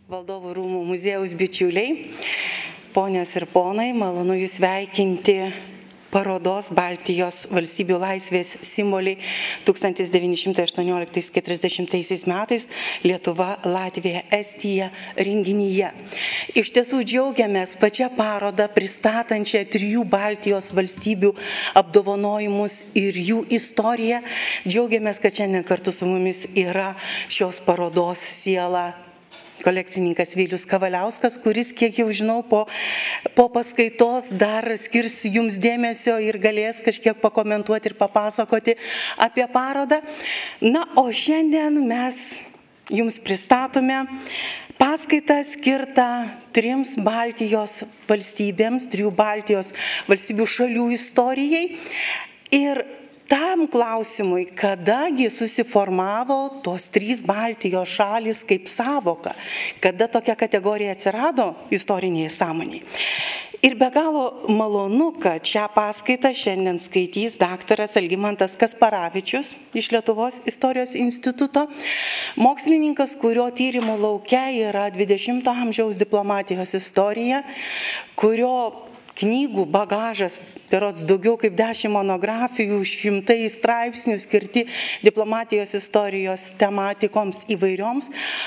Valdovų rūmų muziejaus bičiuliai, ponios ir ponai, malonu Jūs sveikinti parodos Baltijos valstybių laisvės simboliai 1918–40 metais Lietuva, Latvija, Estija renginyje. Iš tiesų džiaugiamės pačią parodą pristatančią 3 Baltijos valstybių apdovanojimus ir jų istoriją. Džiaugiamės, kad šiandien kartu su mumis yra šios parodos siela kolekcininkas Vilius Kavaliauskas, kuris, kiek jau žinau, po paskaitos dar skirs Jums dėmesio ir galės kažkiek pakomentuoti ir papasakoti apie parodą. Na, o šiandien mes Jums pristatome paskaitą skirtą 3 Baltijos valstybėms, 3 Baltijos valstybių šalių istorijai. Ir tam klausimui, kadagi susiformavo tos 3 Baltijos šalys kaip savoka, kada tokia kategorija atsirado istorinėje sąmonėje. Ir be galo malonu, kad šią paskaitą šiandien skaitys daktaras Algimantas Kasparavičius iš Lietuvos istorijos instituto, mokslininkas, kurio tyrimų lauke yra 20 amžiaus diplomatijos istorija, kurio knygų bagažas, berods daugiau kaip 10 monografijų, 100 straipsnių skirti diplomatijos istorijos tematikoms įvairioms.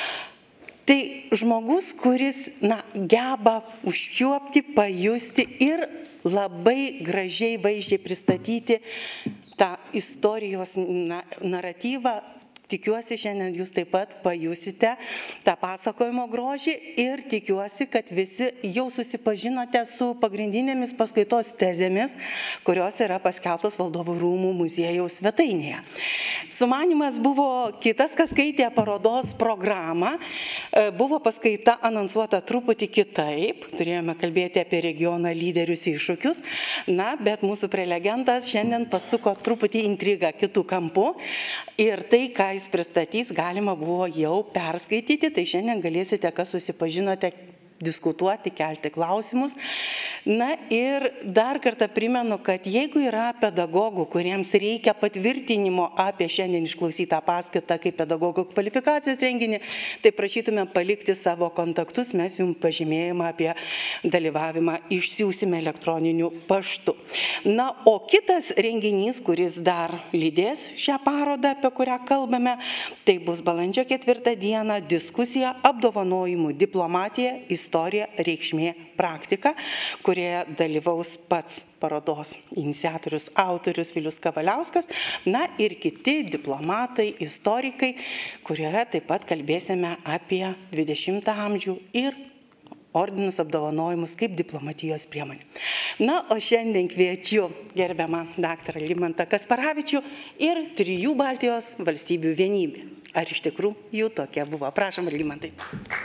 Tai žmogus, kuris geba užčiuopti, pajusti ir labai gražiai, vaizdžiai pristatyti tą istorijos naratyvą. Tikiuosi, šiandien Jūs taip pat pajusite tą pasakojimo grožį ir tikiuosi, kad visi jau susipažinote su pagrindinėmis paskaitos tezėmis, kurios yra paskelbtos Valdovų rūmų muziejaus svetainėje. Sumanymas buvo kitas, kas skaitė parodos programą. Buvo paskaita anonsuota truputį kitaip. Turėjome kalbėti apie regioną, lyderius, iššūkius. Bet mūsų prelegentas šiandien pasuko truputį intrigą kitų kampų. Ir tai, ką jis pristatys, galima buvo jau perskaityti, tai šiandien galėsite, kas susipažinote, diskutuoti, kelti klausimus. Na ir dar kartą primenu, kad jeigu yra pedagogų, kuriems reikia patvirtinimo apie šiandien išklausytą paskaitą kaip pedagogų kvalifikacijos renginį, tai prašytume palikti savo kontaktus, mes jums pažymėjimą apie dalyvavimą išsiųsime elektroniniu paštu. Na, o kitas renginys, kuris dar lydės šią parodą, apie kurią kalbame, tai bus balandžio 4 dieną diskusija apdovanojimų diplomatija, istorija, reikšmė, praktika, kurioje dalyvaus pats parodos iniciatorius, autorius Vilius Kavaliauskas, na ir kiti diplomatai, istorikai, kurioje taip pat kalbėsime apie 20 amžių ir ordinus apdovanojimus kaip diplomatijos priemonė. Na, o šiandien kviečiu gerbiamą daktarą Algimantą Kasparavičių ir 3 Baltijos valstybių vienybė. Ar iš tikrųjų jų tokia buvo? Prašom, Algimantai.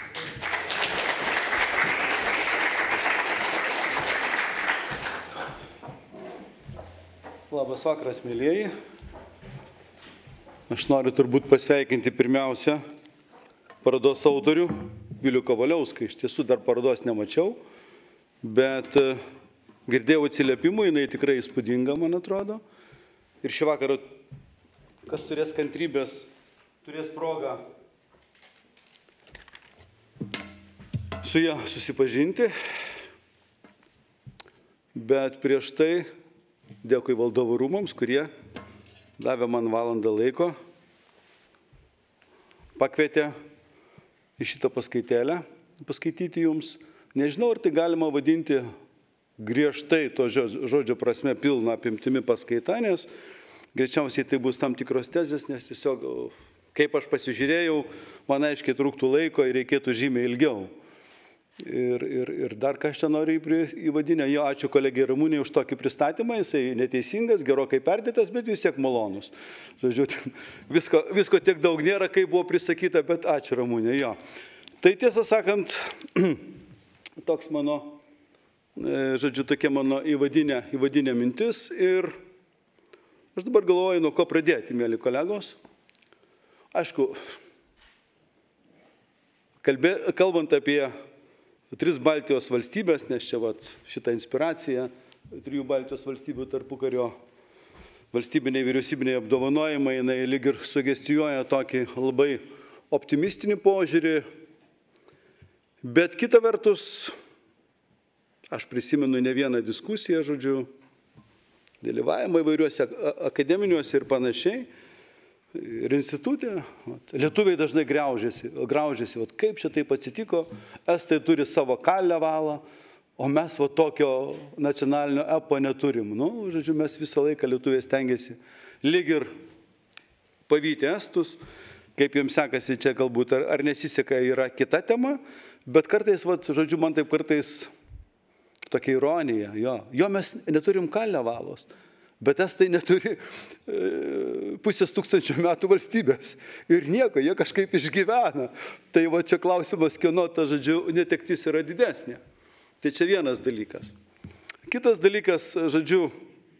Labas vakaras, mėlieji. Aš noriu turbūt pasveikinti pirmiausia parodos autorių Vilių Kavaliauską. Iš tiesų dar parodos nemačiau, bet girdėjau atsiliepimų, jinai tikrai įspūdinga, man atrodo. Ir šį vakarą, kas turės kantrybės, turės progą su ja susipažinti. Bet prieš tai dėkui Valdovų rūmams, kurie davė man valandą laiko, pakvietė į šitą paskaitėlę paskaityti jums. Nežinau, ar tai galima vadinti griežtai to žodžio prasme pilna apimtimi paskaita, nes greičiausiai tai bus tam tikros tezės, nes tiesiog, kaip aš pasižiūrėjau, man aiškiai trūktų laiko ir reikėtų žymiai ilgiau. Ir dar ką aš čia noriu įvadinę, jo, ačiū kolegijai Ramūnei už tokį pristatymą, jisai neteisingas, gerokai perdėtas, bet vis tiek malonus. Žodžiu, visko tiek daug nėra, kaip buvo prisakyta, bet ačiū Ramūnė, jo. Tai tiesą sakant, toks mano, žodžiu, tokia mano įvadinė mintis ir aš dabar galvoju, nuo ko pradėti, mėly kolegos. Aišku, kalbant apie 3 Baltijos valstybės, nes čia šitą inspiraciją, 3 Baltijos valstybių tarpukario valstybiniai vyriausybiniai apdovanojimai, jinai lyg ir sugestijuoja tokį labai optimistinį požiūrį Bet kita vertus, aš prisimenu ne vieną diskusiją, žodžiu, dalyvavimą įvairiuose akademiniuose ir panašiai, ir institutė. Lietuviai dažnai graužiasi, kaip čia taip atsitiko, estai turi savo Kalevalą, o mes tokio nacionalinio epo neturim. Žodžiu, mes visą laiką lietuviai stengiasi lyg ir pavyti estus, kaip jiems sekasi čia galbūt, ar nesiseka yra kita tema, bet kartais, žodžiu, man taip kartais tokia ironija, jo mes neturim Kalevalos, bet estai neturi 500 metų valstybės ir nieko, jie kažkaip išgyvena. Tai čia klausimas, kieno ta, žodžiu, netektis yra didesnė. Tai čia vienas dalykas. Kitas dalykas, žodžiu,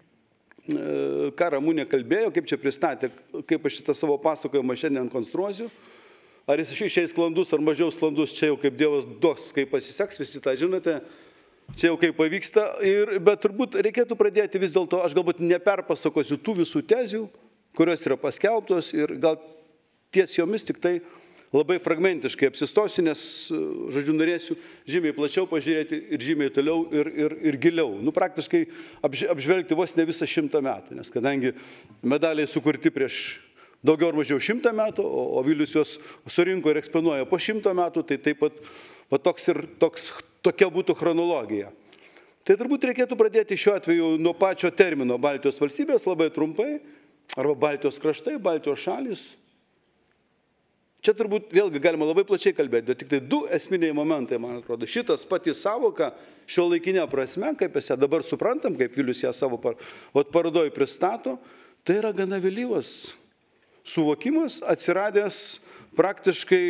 ką Ramūnė kalbėjo, kaip čia pristatė, kaip aš šitą savo pasakojimą šiandien konstruosiu. Ar jis išeis sklandus ar mažiau sklandus, čia jau kaip Dievas duos, kaip pasiseks, visi tą žinote, čia jau kaip pavyksta. Bet turbūt reikėtų pradėti vis dėlto, aš galbūt neperpasakosiu tų visų tezių, kurios yra paskelbtos ir gal ties jomis tik tai labai fragmentiškai apsistosiu, nes, žodžiu, norėsiu žymiai plačiau pažiūrėti ir žymiai toliau ir giliau. Praktiškai apžvelgti vos ne visą 100 metų, nes kadangi medaliai sukurti prieš daugiau ar mažiau 100 metų, o Vilius juos surinko ir eksponuoja po 100 metų, tai taip pat tokia būtų chronologija. Tai turbūt reikėtų pradėti šiuo atveju nuo pačio termino Baltijos valstybės labai trumpai, arba Baltijos kraštai, Baltijos šalys. Čia turbūt vėlgi galima labai plačiai kalbėti, bet tik tai 2 esminiai momentai, man atrodo. Šitas pati savoka šio laikinė prasme, kaip mes ją dabar suprantam, kaip Vilius ją savo parodoj pristato, tai yra gana vėlyvas suvokimas, atsiradęs praktiškai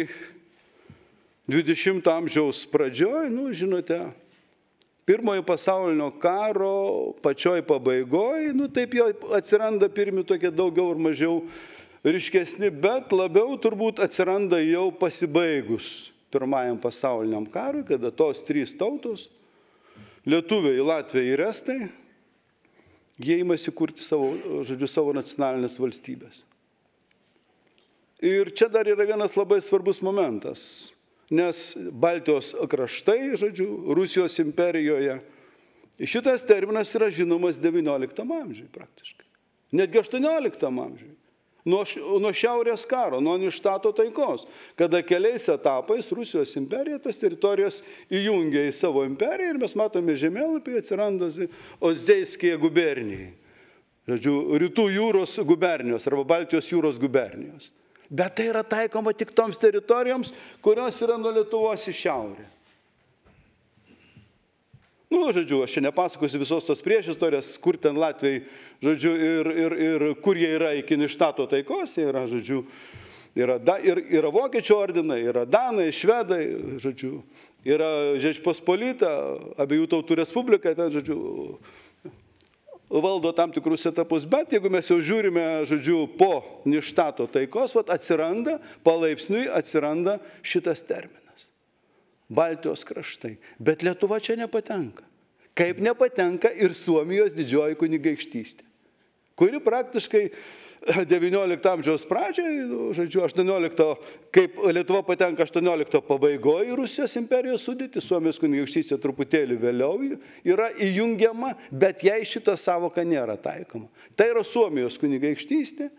20 amžiaus pradžioj, žinote, Pirmojo pasaulinio karo pačioj pabaigoj, taip jau atsiranda pirmi tokie daugiau ar mažiau ryškesni, bet labiau turbūt atsiranda jau pasibaigus Pirmajam pasauliniam karui, kada tos 3 tautos, lietuviai, latviai ir estai, jie imasi kurti savo nacionalinės valstybės. Ir čia dar yra vienas labai svarbus momentas, nes Baltijos kraštai, Rusijos imperijoje, šitas terminas yra žinomas 19 amžiui praktiškai, netgi 18 amžiui. Nuo šiaurės karo, nuo Nyštato taikos, kada keliais etapais Rusijos imperija tas teritorijas įjungia į savo imperiją ir mes matome žemėlapį, atsiranda Ozdejskije gubernijai, rytų jūros gubernijos arba Baltijos jūros gubernijos. Bet tai yra taikoma tik toms teritorijoms, kurios yra nuo Lietuvos į šiaurę. Aš čia nepasakosiu visos tos priešistorės, kur ten Latviai, ir kur jie yra iki Nyštato taikos, yra Vokiečių ordinai, yra Danai, Švedai, yra Žečpospolita, abiejų tautų respublika, valdo tam tikrus etapus, bet jeigu mes jau žiūrime, po Nyštato taikos, palaipsniui atsiranda šitas terminas. Baltijos kraštai. Bet Lietuva čia nepatenka. Kaip nepatenka ir Suomijos didžioji kunigaikštystė, kuri praktiškai 19 amžiaus pradžiai, 18, kaip Lietuva patenka 18 pabaigoje į Rusijos imperijos sudėtį, Suomijos kunigaikštystė truputėlį vėliau yra įjungiama, bet jai šita savoka nėra taikoma. Tai yra Suomijos kunigaikštystė,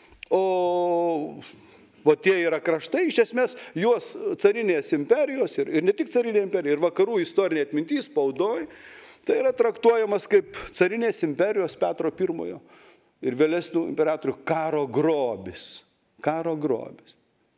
o tie yra kraštai, iš esmės, juos carinės imperijos ir ne tik carinė imperija, ir vakarų istorinė atmintys spaudoj, tai yra traktuojamas kaip carinės imperijos Petro I ir vėlesnių imperatorių karo grobis. Karo grobis.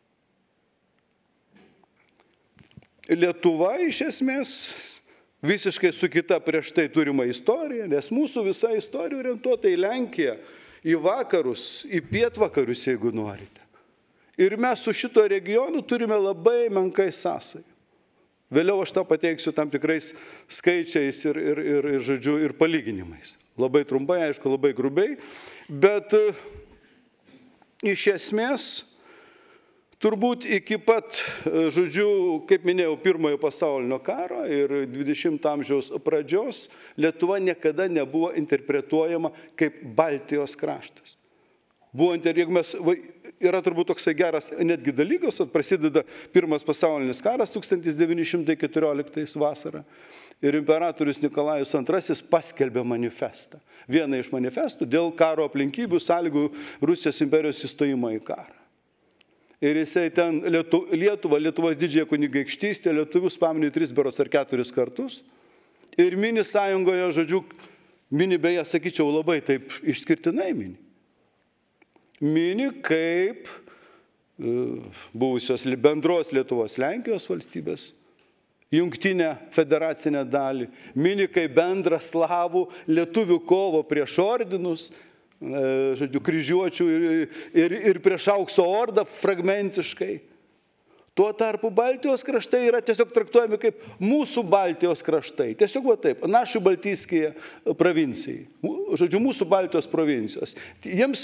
Lietuva iš esmės visiškai su kita prieš tai turima istorija, nes mūsų visa istorija orientuota į Lenkiją, į vakarus, į pietvakarius, jeigu norite. Ir mes su šito regionu turime labai menkai sąsajų. Vėliau aš tą pateiksiu tam tikrais skaičiais ir palyginimais. Labai trumpai, aišku, labai grubiai, bet iš esmės turbūt iki pat, kaip minėjau, Pirmojo pasaulinio karo ir 20 amžiaus pradžios Lietuva niekada nebuvo interpretuojama kaip Baltijos kraštas. jeigu mes, yra turbūt toksai geras netgi dalykas, prasideda Pirmas pasaulinis karas 1914 vasarą ir imperatorius Nikolajus II paskelbė manifestą. Vieną iš manifestų dėl karo aplinkybių sąlygų Rusijos imperijos įstojimo į karą. Ir jisai ten Lietuvos didžiąją kunigaikštystę, lietuvius pamini 3 berods ar 4 kartus. Ir mini sąjungoje, žodžiu, mini beje, sakyčiau, labai taip išskirtinai mini. Mini kaip buvusios bendros Lietuvos Lenkijos valstybės, jungtinę federacinę dalį, mini kaip bendrą slavų lietuvių kovo prieš ordinus, žodžiu, kryžiuočių ir prieš aukso ordą fragmentiškai. Tuo tarpu Baltijos kraštai yra tiesiog traktuojami kaip mūsų Baltijos kraštai. Tiesiog taip, naši Baltijskėje provincijai. Žodžiu, mūsų Baltijos provincijos. Jiems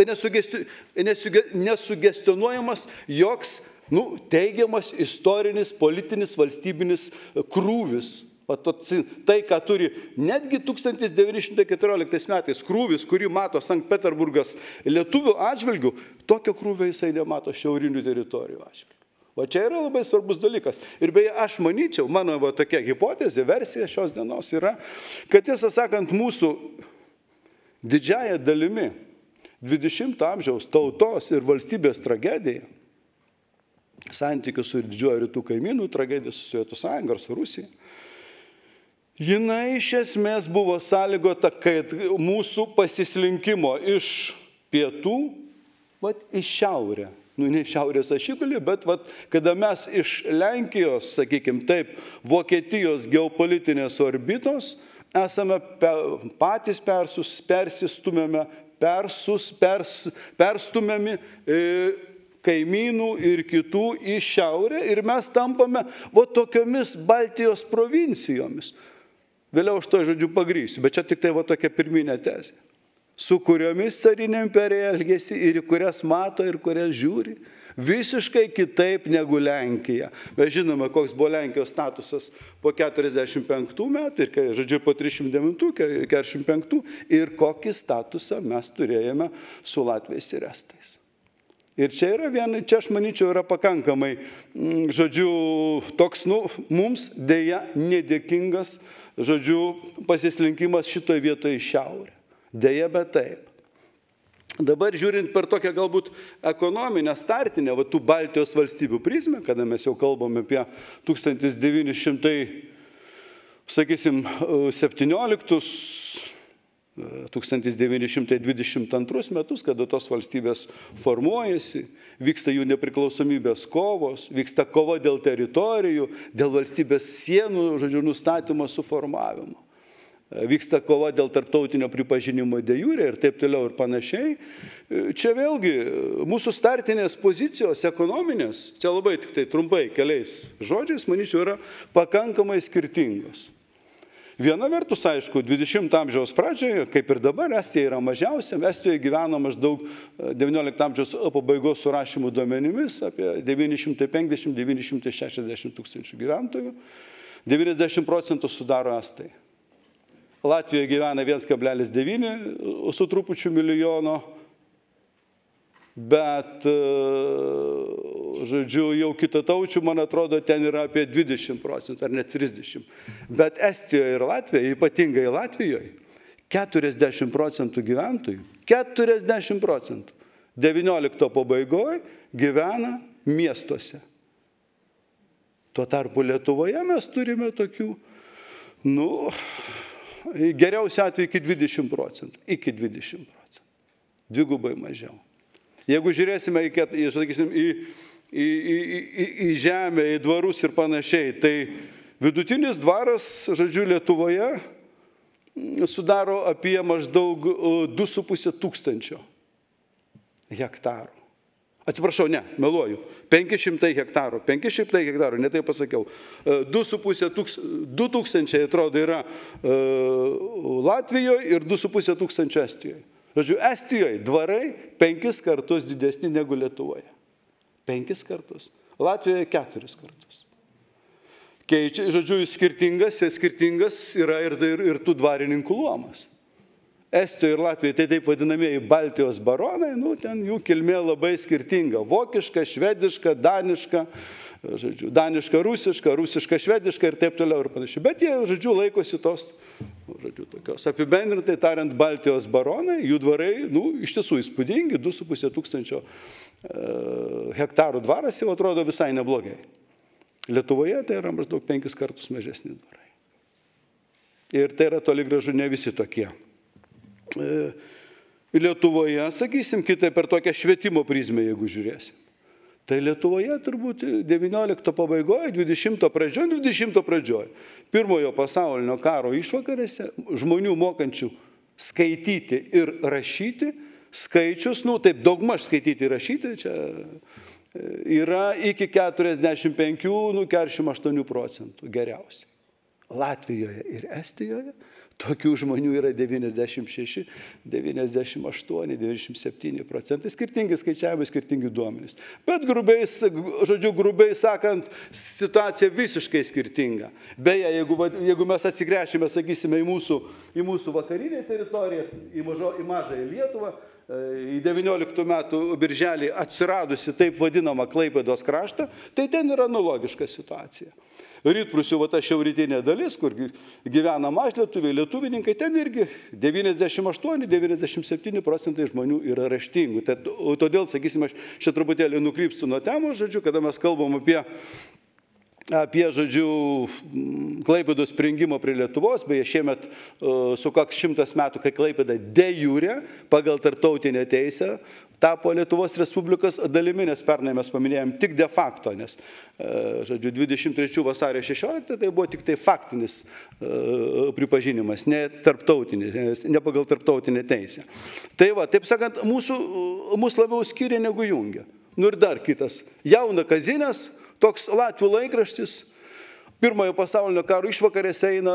nesugestionuojamas joks teigiamas istorinis, politinis, valstybinis krūvis. Tai, ką turi netgi 1914 metais krūvis, kurį mato Sankt Peterburgas lietuvių atžvilgių, tokio krūvio jisai nemato šiaurinių teritorijų atžvilgių. O čia yra labai svarbus dalykas. Ir beje, aš manyčiau, mano tokia hipotezė, versija šios dienos yra, kad tiesą sakant, mūsų didžiąją dalimi 20 amžiaus tautos ir valstybės tragedija, santykių su didžiuoju rytų kaimynų, tragedija su Sovietų Sąjunga ar su Rusija, jinai iš esmės buvo sąlygota, kad mūsų pasislinkimo iš pietų į šiaurę, ne šiaurės ašigalį, bet kada mes iš Lenkijos, sakykime taip, Vokietijos geopolitinės orbitos esame patys perstumiami kaimynų ir kitų į šiaurę ir mes tampame tokiomis Baltijos provincijomis. Vėliau aš to žodžiu pagrysiu, bet čia tik tai tokia pirminė tezė, su kuriomis carinė imperija elgėsi ir į kurias mato ir kurias žiūri, visiškai kitaip negu Lenkija. Mes žinome, koks buvo Lenkijos statusas po 45 metų, ir, žodžiu, po 309, 45 ir kokį statusą mes turėjome su latviais ir estais. Ir čia yra čia aš manyčiau yra pakankamai, žodžiu, toks, mums dėja nedėkingas, žodžiu, pasislinkimas šitoje vietoje į šiaurę. Dėja, bet taip. Dabar žiūrint per tokią galbūt ekonominę startinę, tų Baltijos valstybių prizmę, kada mes jau kalbame apie 1917 metus, kada tos valstybės formuojasi, vyksta jų nepriklausomybės kovos, vyksta kova dėl teritorijų, dėl valstybės sienų, žodžiu, nustatymo suformavimo. Vyksta kova dėl tarptautinio pripažinimo de jure ir taip toliau ir panašiai. Čia vėlgi mūsų startinės pozicijos ekonominės, čia labai tik tai trumpai keliais žodžiais, manyčiau, yra pakankamai skirtingos. Viena vertus, aišku, 20 amžiaus pradžioje, kaip ir dabar, Estija yra mažiausia. Estijoje gyvena maždaug 19 amžiaus pabaigos surašymų duomenimis apie 950–960 tūkstančių gyventojų. 90% sudaro estai. Latvijoje gyvena 1,9 su trupučiu milijono, bet, žodžiu, jau kitataučių, man atrodo, ten yra apie 20% ar net 30%. Bet Estijoje ir Latvijoje, ypatingai Latvijoje, 40% gyventojų, 40% 19 pabaigoje gyvena miestuose. Tuo tarpu Lietuvoje mes turime tokių, geriausiu atveju iki 20%. Iki 20%. Dvigubai mažiau. Jeigu žiūrėsime į žemę, į dvarus ir panašiai, tai vidutinis dvaras, žodžiu, Lietuvoje sudaro apie maždaug 2,5 tūkstančio hektarų. Atsiprašau, ne, meluoju. 500 hektarų, ne taip pasakiau. 2,5 atrodo yra Latvijoje ir 2,5 tūkstančio Estijoje. Žodžiu, Estijoje dvarai 5 kartus didesni negu Lietuvoje. 5 kartus. Latvijoje 4 kartus. Žodžiu, skirtingas yra ir tų dvarininkų luomas. Estijoje ir Latvijoje tai taip vadinamieji Baltijos baronai, nu, ten jų kilmė labai skirtinga. Vokiška, švediška, daniška, žodžiu, daniška, rusiška, rusiška, švediška ir taip toliau ir panašiai. Bet jie, žodžiu, laikosi tos, žodžiu, tokios apibendrintai tariant Baltijos baronai, jų dvarai, nu, iš tiesų įspūdingi, 2,5 tūkstančio hektarų dvaras jau atrodo visai neblogai. Lietuvoje tai yra maždaug 5 kartus mažesni dvarai. Ir tai yra toli gražu ne visi tokie. Lietuvoje, sakysim, kitai per tokią švietimo prizmę, jeigu žiūrėsim. Tai Lietuvoje turbūt 19 pabaigoje, 20 pradžioje, pirmojo pasaulinio karo išvakarėse žmonių mokančių skaityti ir rašyti skaičius, nu taip daugmaž skaityti ir rašyti, čia yra iki 45, nu 48 procentų geriausiai. Latvijoje ir Estijoje tokių žmonių yra 96, 98, 97 procentai. Skirtingi skaičiavimai, skirtingi duomenys. Bet grubiai sakant, situacija visiškai skirtinga. Beje, jeigu mes atsigręšime, sakysime, į mūsų vakarinę teritoriją, į mažąją Lietuvą, į 19 metų birželį atsiradusi taip vadinamą Klaipėdos kraštą, tai ten yra analogiška situacija. Rytprūsių, va ta šiauritinė dalis, kur gyvena mažlietuviai, lietuvininkai, ten irgi 98-97 procentai žmonių yra raštingų. Todėl, sakysime, aš čia truputėlį nukrypstu nuo temos, žodžiu, kada mes kalbam apie, žodžiu, Klaipėdos prijungimo prie Lietuvos, beje, šiemet sukaks 100 metų, kai Klaipėda de jure pagal tarptautinę teisę tapo Lietuvos Respublikos dalimi, nes pernai mes paminėjom tik de facto, nes, žodžiu, 23 vasario 16 tai buvo tik tai faktinis pripažinimas, ne tarptautinis, ne pagal tarptautinę teisę. Tai va, taip sakant, mūsų labiau skiria negu jungia. Nu ir dar kitas, Jauna Kazinės, toks Latvių laikraštis, pirmojo pasaulinio karo išvakarėse eina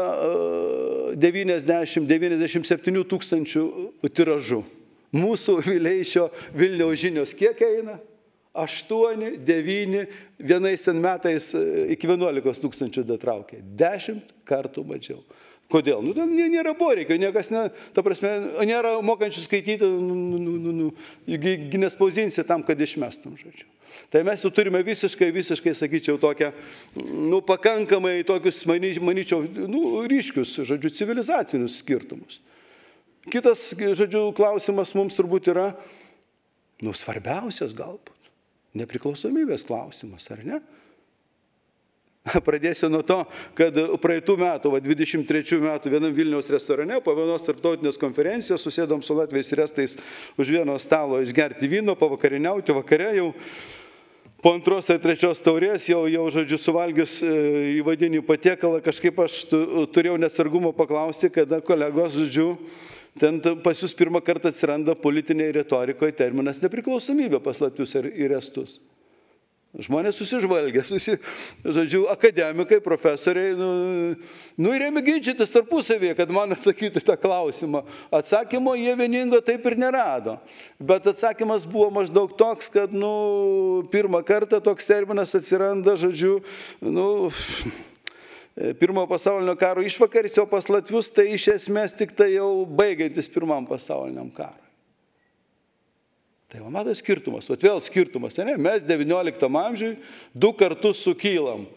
90-97 tūkstančių tiražų. Mūsų Vileišio Vilniaus žinios kiek eina? 8, 9, vienais ten metais iki 11 tūkstančių datraukė. 10 kartų mažiau. Kodėl? Nu, ten nėra poreikio, niekas, ta prasme, nėra mokančių skaityti, nespausdinsi tam, kad išmestum, žodžiu. Tai mes jau turime visiškai, sakyčiau, tokią, nu, pakankamai tokius, manyčiau, nu, ryškius, žodžiu, civilizacinius skirtumus. Kitas, žodžiu, klausimas mums turbūt yra, nu, svarbiausias galbūt, nepriklausomybės klausimas, ar ne? Pradėsiu nuo to, kad praeitų metų, 23 metų vienam Vilniaus restorane po vienos tarptautinės konferencijos susėdom su latviais ir estais už vieno stalo išgerti vyno, pavakariniauti, vakare jau po 2 ar 3 taurės jau, žodžiu, suvalgius įvadinį patiekalą, kažkaip aš turėjau neatsargumo paklausti, kada kolegos, žodžiu, ten pas jūs pirmą kartą atsiranda politinėje retorikoje terminas nepriklausomybė pas latvius ir estus. Žmonės susižvalgia, žodžiu, akademikai, profesoriai, nu ir ėmė ginčytis tarpusavėje, kad man atsakytų tą klausimą. Atsakymo jie vieningo taip ir nerado. Bet atsakymas buvo maždaug toks, kad, nu, pirmą kartą toks terminas atsiranda, žodžiu, nu, Pirmojo pasaulinio karo išvakarėse, o pas latvius tai iš esmės tik tai jau baigiantis Pirmam pasauliniam karui. Tai va, mato skirtumas, va vėl skirtumas, ne? Mes 19 amžiui 2 kartus sukylam.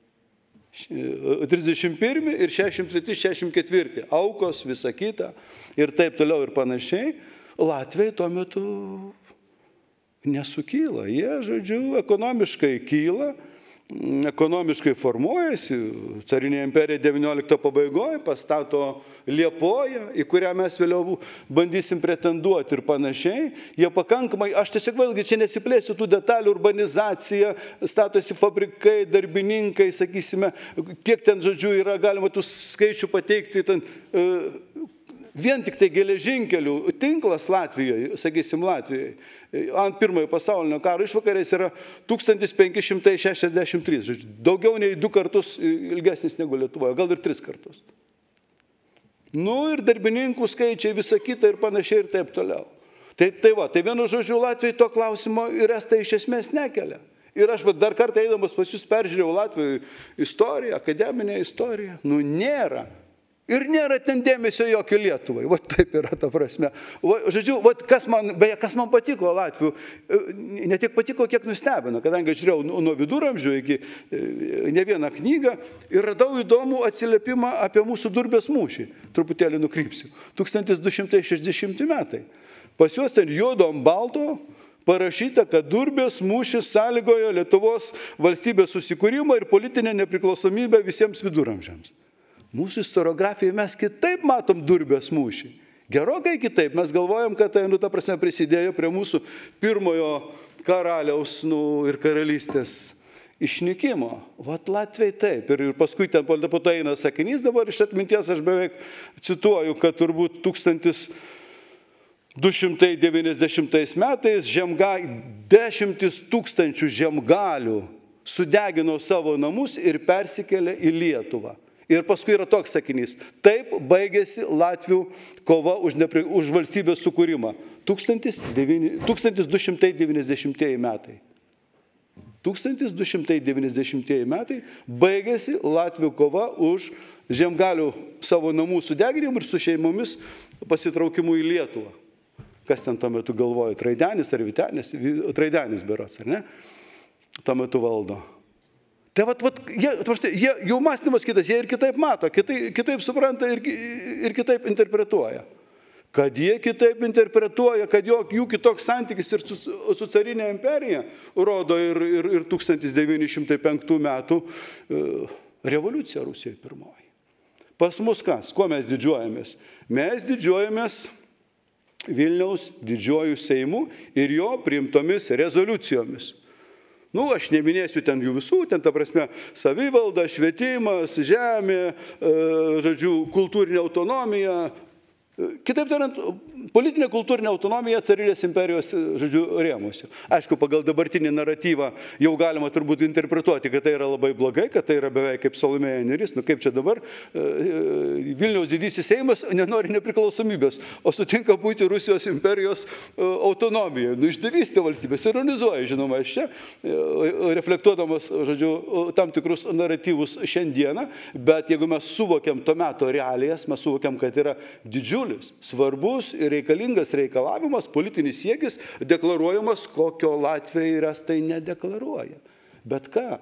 31 ir 63-64, aukos, visa kita ir taip toliau ir panašiai. Latviai tuo metu nesukyla, jie, žodžiu, ekonomiškai kyla, ekonomiškai formuojasi, carinė imperija 19 pabaigoje pastato Liepoją, į kurią mes vėliau bandysim pretenduoti ir panašiai. Jie pakankamai, aš tiesiog vėlgi čia nesiplėsiu tų detalių, urbanizacija, statosi fabrikai, darbininkai, sakysime, kiek ten, žodžiu, yra galima tų skaičių pateikti, ten, vien tik tai geležinkelių tinklas Latvijoje, sakysim, Latvijoje, ant Pirmojo pasaulinio karo išvakarės yra 1563, žodžiu, daugiau nei 2 kartus ilgesnis negu Lietuvoje, gal ir 3 kartus. Nu ir darbininkų skaičiai, visa kita ir panašiai ir taip toliau. Tai va, tai vienu žodžiu Latvijai to klausimo ir estai iš esmės nekelia. Ir aš dar kartą eidamas pas jūs peržiūrėjau Latvijų istoriją, akademinę istoriją. Nu nėra Ir nėra ten dėmesio jokio Lietuvai. Va taip yra ta prasme. Žodžiu, kas man patiko Latvių, ne tik patiko, kiek nustebino, kadangi aš žiūrėjau nuo viduramžių iki ne vieną knygą ir radau įdomų atsiliepimą apie mūsų Durbės mūšį. Truputėlį nukrypsiu. 1260 metai. Pas juos ten juodo ant balto parašyta, kad Durbės mūšis sąlygojo Lietuvos valstybės susikūrimą ir politinę nepriklausomybę visiems viduramžiams. Mūsų istoriografijoje mes kitaip matom Durbės mūšį. Gerokai kitaip. Mes galvojam, kad tai, ta prasme, prisidėjo prie mūsų pirmojo karaliaus ir karalystės išnykimo. Vat Latviai taip. Ir paskui ten po to eina sakinys, dabar iš atminties aš beveik cituoju, kad turbūt 1290 metais 10 tūkstančių žiemgalių sudegino savo namus ir persikėlė į Lietuvą. Ir paskui yra toks sakinys. Taip baigėsi Latvių kova už valstybės sukūrimą. 1290 metai. 1290 metai baigėsi Latvių kova už žiemgalių savo namų sudeginimą ir su šeimomis pasitraukimu į Lietuvą. Kas ten tuo metu galvoja? Traidenis ar Vytenis? Traidenis berods, ar ne? Tuo metu valdo. Tai jų mąstymas kitas, jie ir kitaip mato, kitaip supranta ir kitaip interpretuoja. Kad jie kitaip interpretuoja, kad jų kitoks santykis ir su carinė imperija rodo ir 1905 metų revoliucija Rusijoje pirmoji. Pas mus kas? Kuo mes didžiuojamės? Mes didžiuojamės Vilniaus didžiuoju Seimu ir jo priimtomis rezoliucijomis. Aš neminėsiu ten jų visų, ten ta prasme savivalda, švietimas, žemė, žodžiu, kultūrinė autonomija. Kitaip tariant, politinė kultūrinė autonomija carinės imperijos, žodžiu, rėmuose. Aišku, pagal dabartinį naratyvą jau galima turbūt interpretuoti, kad tai yra labai blogai, kad tai yra beveik kaip Salomėja Nėris. Kaip čia dabar Vilniaus didysis Seimas nenori nepriklausomybės, o sutinka būti Rusijos imperijos autonomija. Išdavystė valstybės, ironizuoja, žinoma, aš čia, reflektuodamas, žodžiu, tam tikrus naratyvus šiandieną, bet jeigu mes suvokiam to meto realijas, mes suvokiam, kad yra didžiulis, svarbus ir reikalingas reikalavimas, politinis siekis, deklaruojamas, kokio Latviai ir Estai nedeklaruoja. Bet ką?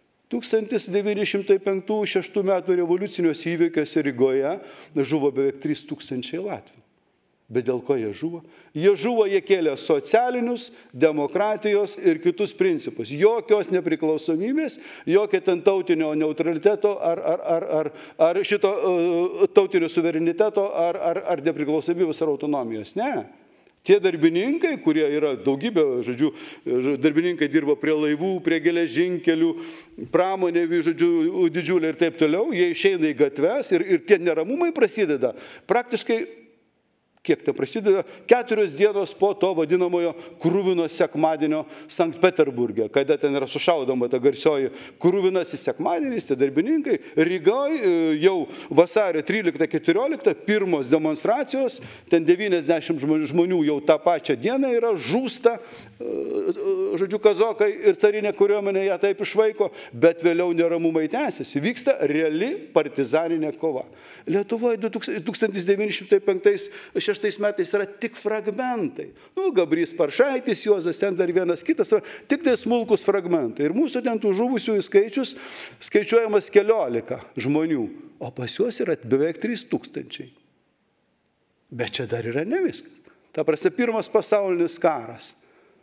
1905-1906 metų revoliuciniuose įvykiuose Rygoje žuvo beveik 3000 Latvių. Bet dėl ko jie žuvo? Jie kėlė socialinius, demokratijos ir kitus principus. Jokios nepriklausomybės, jokio ten tautinio neutraliteto ar šito tautinio suvereniteto ar nepriklausomybės ar autonomijos. Ne. Tie darbininkai, kurie yra daugybė, žodžiu, darbininkai dirba prie laivų, prie geležinkelių, pramonė, žodžiu, didžiulė ir taip toliau, jie išeina į gatves ir tie neramumai prasideda praktiškai. Kiek tai prasideda? 4 dienos po to vadinamojo kruvino sekmadienio Sankt Peterburge, kada ten yra sušaudoma ta garsioji kruvinasis sekmadienis, tie darbininkai. Rygoje jau vasario 13-14 pirmos demonstracijos, ten 90 žmonių jau tą pačią dieną yra žūsta, žodžiu, kazokai ir carinė kariuomenė ją taip išvaiko, bet vėliau neramumai tęsiasi. Vyksta reali partizaninė kova. Lietuvoje 1905-1906 metais yra tik fragmentai. Gabrys Paršaitis, Juozas, ten dar vienas kitas, tik tai smulkus fragmentai. Ir mūsų ten tų žuvusiųjų skaičius skaičiuojamas 14 žmonių, o pas juos yra beveik 3000. Bet čia dar yra ne viskas. Ta prasme, pirmas pasaulinis karas.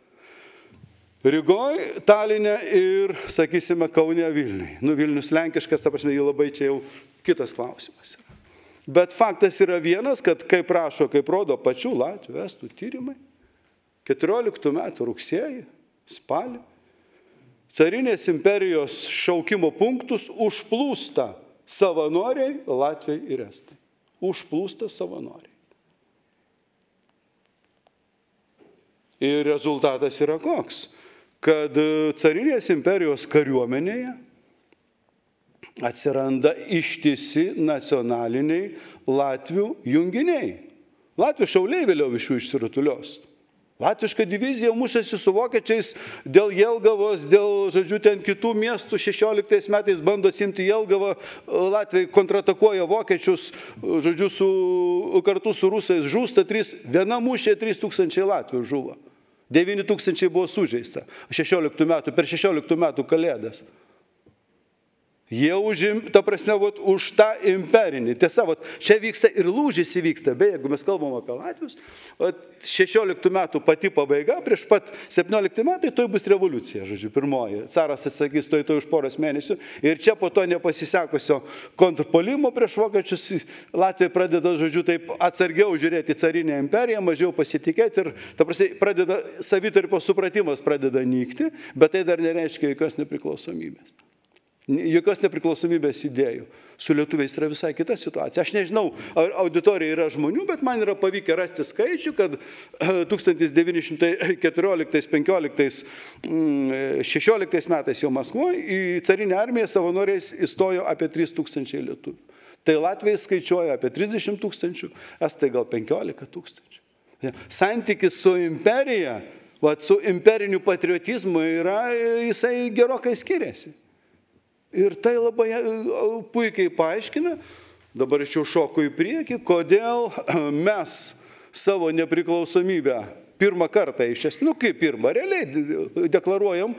Rygoje, Taline ir, sakysime, Kaune, Vilniuje. Vilnius lenkiškas, ta prasme, jį labai čia jau kitas klausimas yra. Bet faktas yra vienas, kad kaip rodo pačių Latvių Estų tyrimai, 14 metų rugsėjį, spalį, carinės imperijos šaukimo punktus užplūsta savanoriai Latviai ir Estai. Užplūsta savanoriai. Ir rezultatas yra koks? Kad carinės imperijos kariuomenėje atsiranda ištisi nacionaliniai Latvių junginiai. Latvių šauliai vėliau iš jų išsirutulios. Latviška divizija mušasi su vokiečiais dėl Jelgavos, dėl, žodžiu, ten kitų miestų. 16 metais bando atsimti Jelgavą, Latviai kontratakuoja vokiečius, žodžiu, kartu su rusais žūsta, viena mūšė 3000 Latvių žuvo. 9000 buvo sužeista 16 metų, per 16 metų kalėdas. Jie ta prasme, už tą imperinį. Tiesa, čia vyksta ir lūžis įvyksta. Beje, jeigu mes kalbam apie Latvius, 16 metų pati pabaiga, prieš pat 17 metai, tai bus revoliucija, žodžiu, pirmoji. Caras atsakys to už poros mėnesių. Ir čia po to nepasisekusio kontrpolimo prieš vokiečius Latvija pradeda, žodžiu, taip atsargiau žiūrėti carinę imperiją, mažiau pasitikėti ir, ta prasme, pradeda savitarpio supratimas pradeda nykti, bet tai dar nereiškia jokios nepriklausomybės. Jokios nepriklausomybės idėjų. Su lietuviais yra visai kita situacija. Aš nežinau, ar auditorija yra žmonių, bet man yra pavykę rasti skaičių, kad 1914, 15, 16 metais jau Maskvoje į carinę armiją savanoriais įstojo apie 3000 lietuvių. Tai Latvijai skaičiuoja apie 30 000, estai gal 15 000. Santykis su imperija, su imperiniu patriotizmu jisai gerokai skiriasi. Ir tai labai puikiai paaiškina, dabar aš jau šoku į priekį, kodėl mes savo nepriklausomybę pirmą kartą iš esmės, kaip pirmą, realiai deklaruojam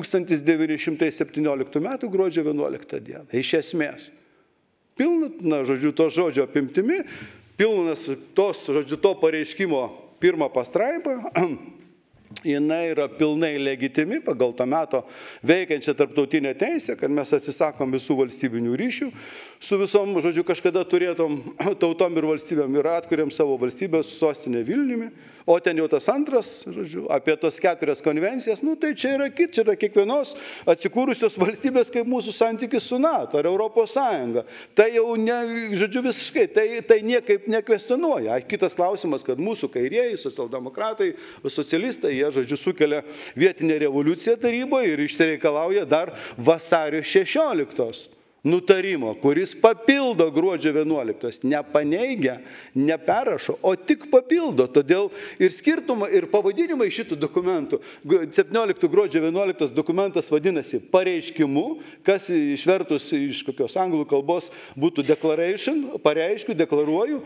1917 metų gruodžio 11 dieną, iš esmės. Pilna, žodžiu, to žodžio apimtimi, pilnas tos, žodžiu, to pareiškimo pirmą pastraipą, jinai yra pilnai legitimi pagal to meto veikiančią tarptautinę teisę, kad mes atsisakom visų valstybinių ryšių su visom, žodžiu, kažkada turėtom tautom ir valstybėm ir atkuriam savo valstybę su sostinė Vilniumi, o ten jau tas antras, žodžiu, apie tas 4 konvencijas, tai čia yra kiekvienos atsikūrusios valstybės kaip mūsų santykis su NATO ar Europos Sąjunga. Tai jau, žodžiu, visiškai, tai niekaip nekvestionuoja. Kitas klausimas, kad mūsų kairieji, socialdemokratai, socialistai, jie, žodžiu, sukelia vietinę revoliuciją taryboje ir išsireikalauja dar vasario 16 nutarimo, kuris papildo gruodžio 11, nepaneigia, neperrašo, o tik papildo. Todėl ir skirtumą, ir pavadinimai šitų dokumentų. 17 gruodžio 11 dokumentas vadinasi pareiškimu, kas išvertus iš kokios anglų kalbos būtų declaration, pareiškiu, deklaruoju,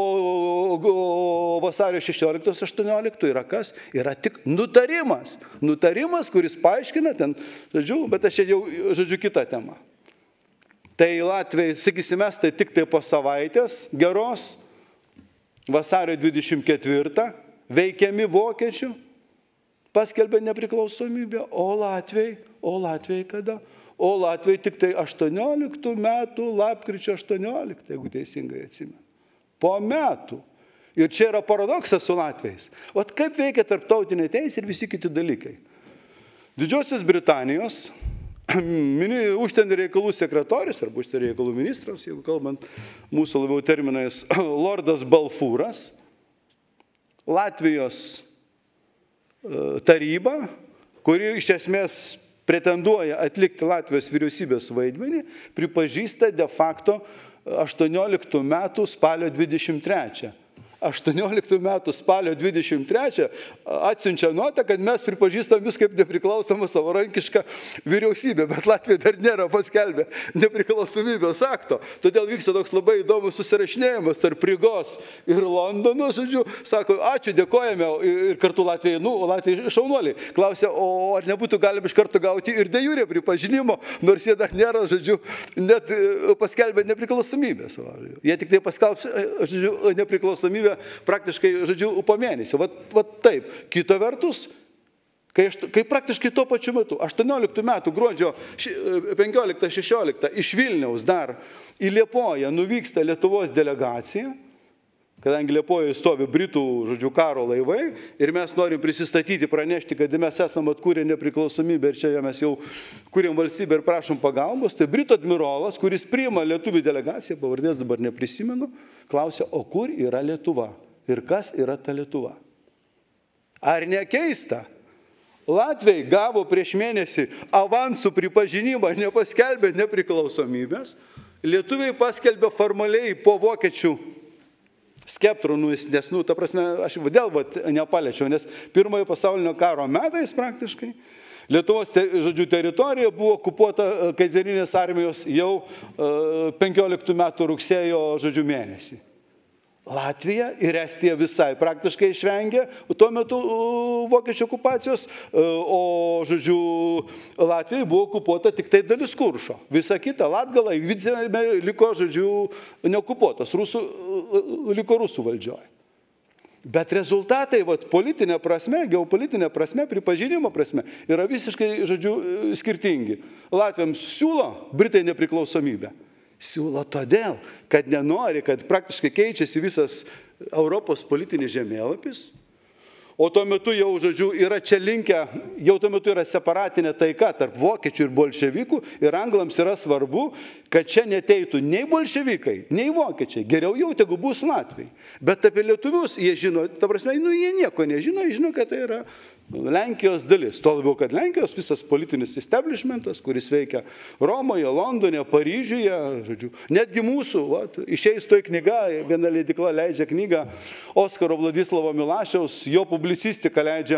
o vasario 16-18 yra kas? Yra tik nutarimas. Nutarimas, kuris paaiškina ten, žodžiu, bet aš jau, žodžiu, kitą temą. Tai Latvijai, sakysim, mes tai tik tai po savaitės geros, vasario 24, veikiami vokiečių, paskelbė nepriklausomybę, o Latvijai kada? O Latvijai tik tai 18 metų, lapkričio 18, jeigu teisingai atsimenu. Po metų. Ir čia yra paradoksas su Latvijais. O kaip veikia tarptautinė teisė ir visi kiti dalykai. Didžiosios Britanijos užsienio reikalų sekretorius, arba užsienio reikalų ministras, jeigu kalbant mūsų labiau terminais, Lordas Balfūras, Latvijos taryba, kuri iš esmės pretenduoja atlikti Latvijos vyriausybės vaidmenį, pripažįsta de facto 18 metų spalio 23. 18 metų spalio 23 atsiunčia notą, kad mes pripažįstam vis kaip nepriklausomą savarankišką vyriausybę, bet Latvija dar nėra paskelbę nepriklausomybės akto. Todėl vyksta toks labai įdomus susirašinėjimas tarp Rygos ir Londono, žodžiu, sako, ačiū, dėkojame ir kartu Latvijai, Latvijai šaunuoliai. Klausia, o ar nebūtų galima iš karto gauti ir de jure pripažinimo, nors jie dar nėra, žodžiu, net paskelbę nepriklausomybės. Jie tik tai paskelbs, žodžiu, nepriklausomybę praktiškai, žodžiu, po mėnesio. Vat taip. Kita vertus, kai praktiškai tuo pačiu metu, 18 metų gruodžio 15-16 iš Vilniaus dar į Liepoją nuvyksta Lietuvos delegacija, kadangi Liepojoje stovi Britų, žodžiu, karo laivai ir mes norim prisistatyti, pranešti, kad mes esame atkūrę nepriklausomybę ir čia mes jau kūrėm valstybę ir prašom pagalbos, tai Britų admirolas, kuris priima lietuvių delegaciją, pavardės dabar neprisimenu, klausia, o kur yra Lietuva ir kas yra ta Lietuva? Ar nekeista? Latviai gavo prieš mėnesį avansų pripažinimą, nepaskelbė nepriklausomybės, lietuviai paskelbė formaliai po vokiečių skeptrų, nes, ta prasme, aš vėl nepaliečiau, nes pirmojo pasaulinio karo metais praktiškai Lietuvos, žodžiu, teritorija buvo okupuota kaizerinės armijos jau 15 metų rugsėjo, žodžiu, mėnesį. Latvija ir Estija visai praktiškai išvengė tuo metu vokiečių okupacijos, o, žodžiu, Latvija buvo okupuota tik tai dalis Kuršo. Visa kita, Latgala, Vidzėmė liko, žodžiu, neokupuotas, liko rusų valdžioje. Bet rezultatai, politinė prasme, geopolitinė prasme, pripažinimo prasme yra visiškai, žodžiu, skirtingi. Latviams siūlo Britai nepriklausomybę. Siūlo todėl, kad nenori, kad praktiškai keičiasi visas Europos politinis žemėlapis, o tuo metu jau, žodžiu, yra čia linkę, jau tuo metu yra separatinė taika tarp vokiečių ir bolševikų ir anglams yra svarbu, kad čia neteitų nei bolševikai, nei vokiečiai, geriau jau tegu bus Latviai. Bet apie lietuvius jie žino, ta prasme, jie nieko nežino, jie žino, kad tai yra Lenkijos dalis. Tuo labiau, kad Lenkijos visas politinis establishmentas, kuris veikia Romoje, Londone, Paryžiuje, žodžiu, netgi mūsų, išeis toj knyga, viena leidykla leidžia knygą Oskaro Vladislavo Milašiaus, jo publicistika leidžia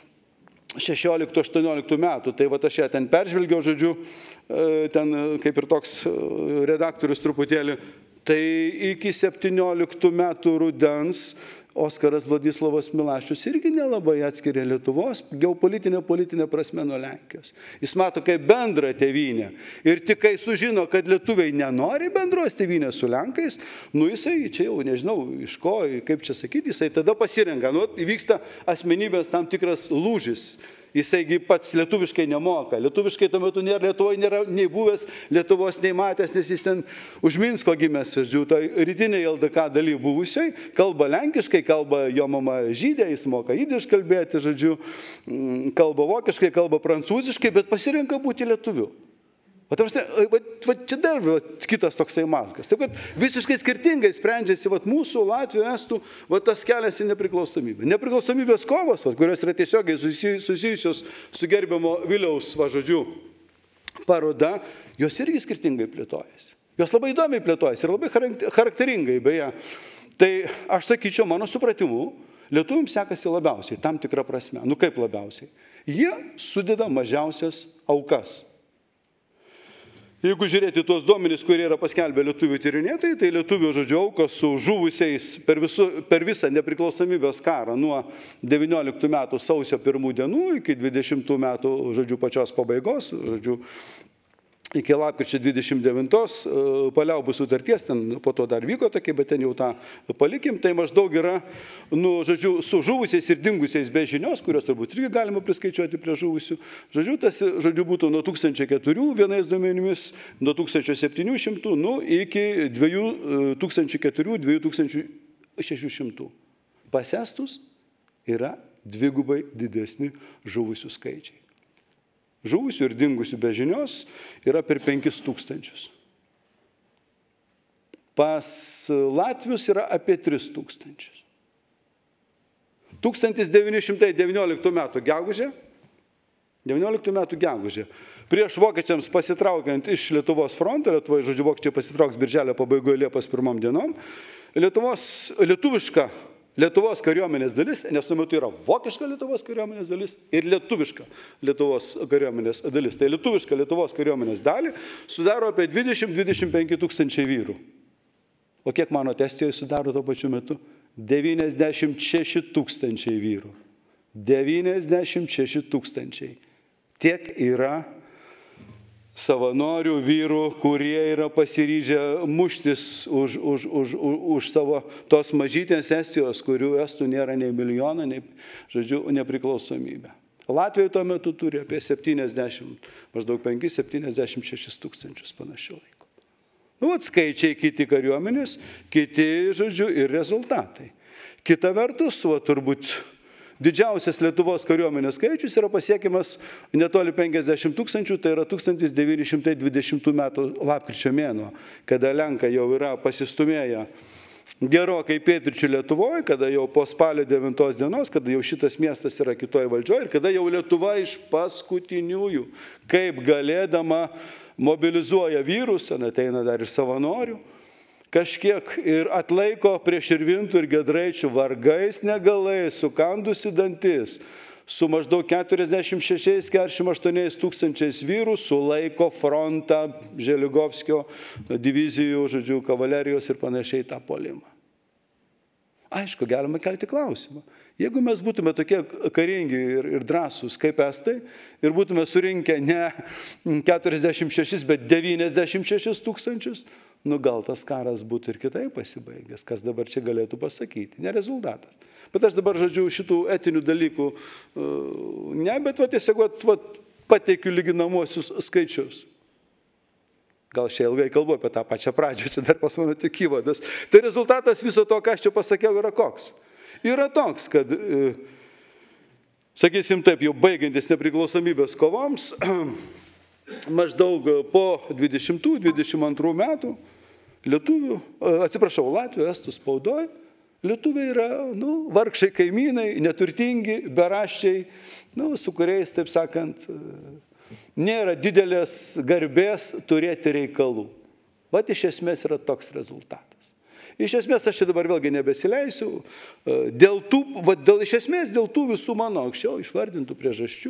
16-18 metų. Tai aš ją ten peržvelgiau, žodžiu, ten kaip ir toks redaktorius truputėlį, tai iki 17 metų rudens Oskaras Vladislavas Milašius irgi nelabai atskiria Lietuvos geopolitinė prasme nuo Lenkijos. Jis mato kaip bendrą tėvynę. Ir tik kai sužino, kad lietuviai nenori bendros tėvynės su Lenkais, jisai, čia jau nežinau iš ko, kaip čia sakyti, jisai tada pasirenka. Įvyksta asmenybės tam tikras lūžis. Jisaigi pats lietuviškai nemoka. Lietuviškai tuo metu Lietuvoje nėra nei buvęs, Lietuvos nei matęs, nes jis ten už Minsko gimęs, tai rytiniai LDK daly buvusiai, kalba lenkiškai, kalba jo mama žydė, jis moka jidiš kalbėti, žodžiu, kalba vokiškai, kalba prancūziškai, bet pasirenka būti lietuviu. Čia dar kitas toksai mazgas. Taip, kad visiškai skirtingai sprendžiasi mūsų, Latvijų, Estų, tas kelias į nepriklausomybę. Nepriklausomybės kovos, kurios yra tiesiogiai susijusios su gerbiamo Viliaus, žodžiu, paroda, jos irgi skirtingai plėtojasi. Jos labai įdomiai plėtojasi ir labai charakteringai, beje. Tai aš sakyčiau, mano supratimu, lietuviams sekasi labiausiai, tam tikrą prasme. Kaip labiausiai? Jie sudeda mažiausias aukas. Jeigu žiūrėti tuos duomenys, kurie yra paskelbę lietuvių tyrinėtojai, tai lietuvių, žodžiu, aukos su žuvusiais per visą nepriklausomybės karą nuo 19 metų sausio 1 dienų iki 20 metų, žodžiu, pačios pabaigos, žodžiu, iki lapkričio 29 paliaubų sutarties, ten po to dar vyko tokie, bet ten jau tą palikim, tai maždaug yra, žodžiu, su žuvusiais ir dingusiais be žinios, kurios turbūt irgi galima priskaičiuoti prie žuvusių. Žodžiu, tas, žodžiu, būtų nuo 1004 vienais duomenimis, nuo 1700, iki 2004-2600. Pas estus yra dvigubai didesni žuvusių skaičiai. Žuvusių ir dingusių be žinios yra per 5000. Pas latvius yra apie 3000. 1919 metų gegužė, prieš vokiečiams pasitraukiant iš Lietuvos fronto, Lietuvoje, žodžiu, vokiečiai pasitrauks birželio pabaigoje Liepos 1 dienom, lietuviška Lietuvos kariuomenės dalis, nes tuo metu yra vokiška Lietuvos kariuomenės dalis ir lietuviška Lietuvos kariuomenės dalis. Tai lietuviška Lietuvos kariuomenės dalį sudaro apie 20-25 tūkstančiai vyrų. O kiek mano Estijoje sudaro tuo pačiu metu? 96 tūkstančiai vyrų. 96 tūkstančiai. Tiek yra savanorių vyrų, kurie yra pasiryžę muštis už savo tos mažytės Estijos, kurių estų nėra nei milijoną, nei, žodžiu, nepriklausomybę. Latvija tuo metu turi apie 70, maždaug 5-76 tūkstančius panašių laiko. Skaičiai kiti kariuomenės, kiti, žodžiu, ir rezultatai. Kita vertus, turbūt didžiausias Lietuvos kariuomenės skaičius yra pasiekiamas netoli 50 tūkstančių, tai yra 1920 metų lapkričio mėnuo, kada Lenkai jau yra pasistumėję gerokai pietryčių Lietuvoje, kada jau po spalio 9 dienos, kada jau šitas miestas yra kitoje valdžioje ir kada jau Lietuva iš paskutiniųjų, kaip galėdama, mobilizuoja vyrus, ateina dar ir savanorių, kažkiek ir atlaiko prie Širvintų ir Giedraičių vargais negalais, sukandusi dantis, su maždaug 46-48 tūkstančiais vyrų sulaiko frontą Želigovskio divizijų, žodžiu, kavalerijos ir panašiai tą puolimą. Aišku, galima kelti klausimą. Jeigu mes būtume tokie karingi ir drąsūs kaip estai ir būtume surinkę ne 46, bet 96 tūkstančius, nu gal tas karas būtų ir kitaip pasibaigęs, kas dabar čia galėtų pasakyti, ne rezultatas. Bet aš dabar, žodžiu, šitų etinių dalykų, ne, bet tiesiog pateikiu lyginamuosius skaičius. Gal šiai ilgai kalbu apie tą pačią pradžią, čia dar pas mano tik įvadas. Tai rezultatas viso to, ką aš čia pasakiau, yra koks? Yra toks, kad, sakysim taip, jau baigiantis nepriklausomybės kovoms, maždaug po 20-22 metų lietuvių, Latvių, estų spaudoj, lietuviai yra, vargšai kaimynai, neturtingi, beraščiai, su kuriais, taip sakant, nėra didelės garbės turėti reikalų. Vat iš esmės yra toks rezultatas. Iš esmės aš čia dabar vėlgi nebesileisiu, iš esmės dėl tų visų mano anksčiau išvardintų priežasčių,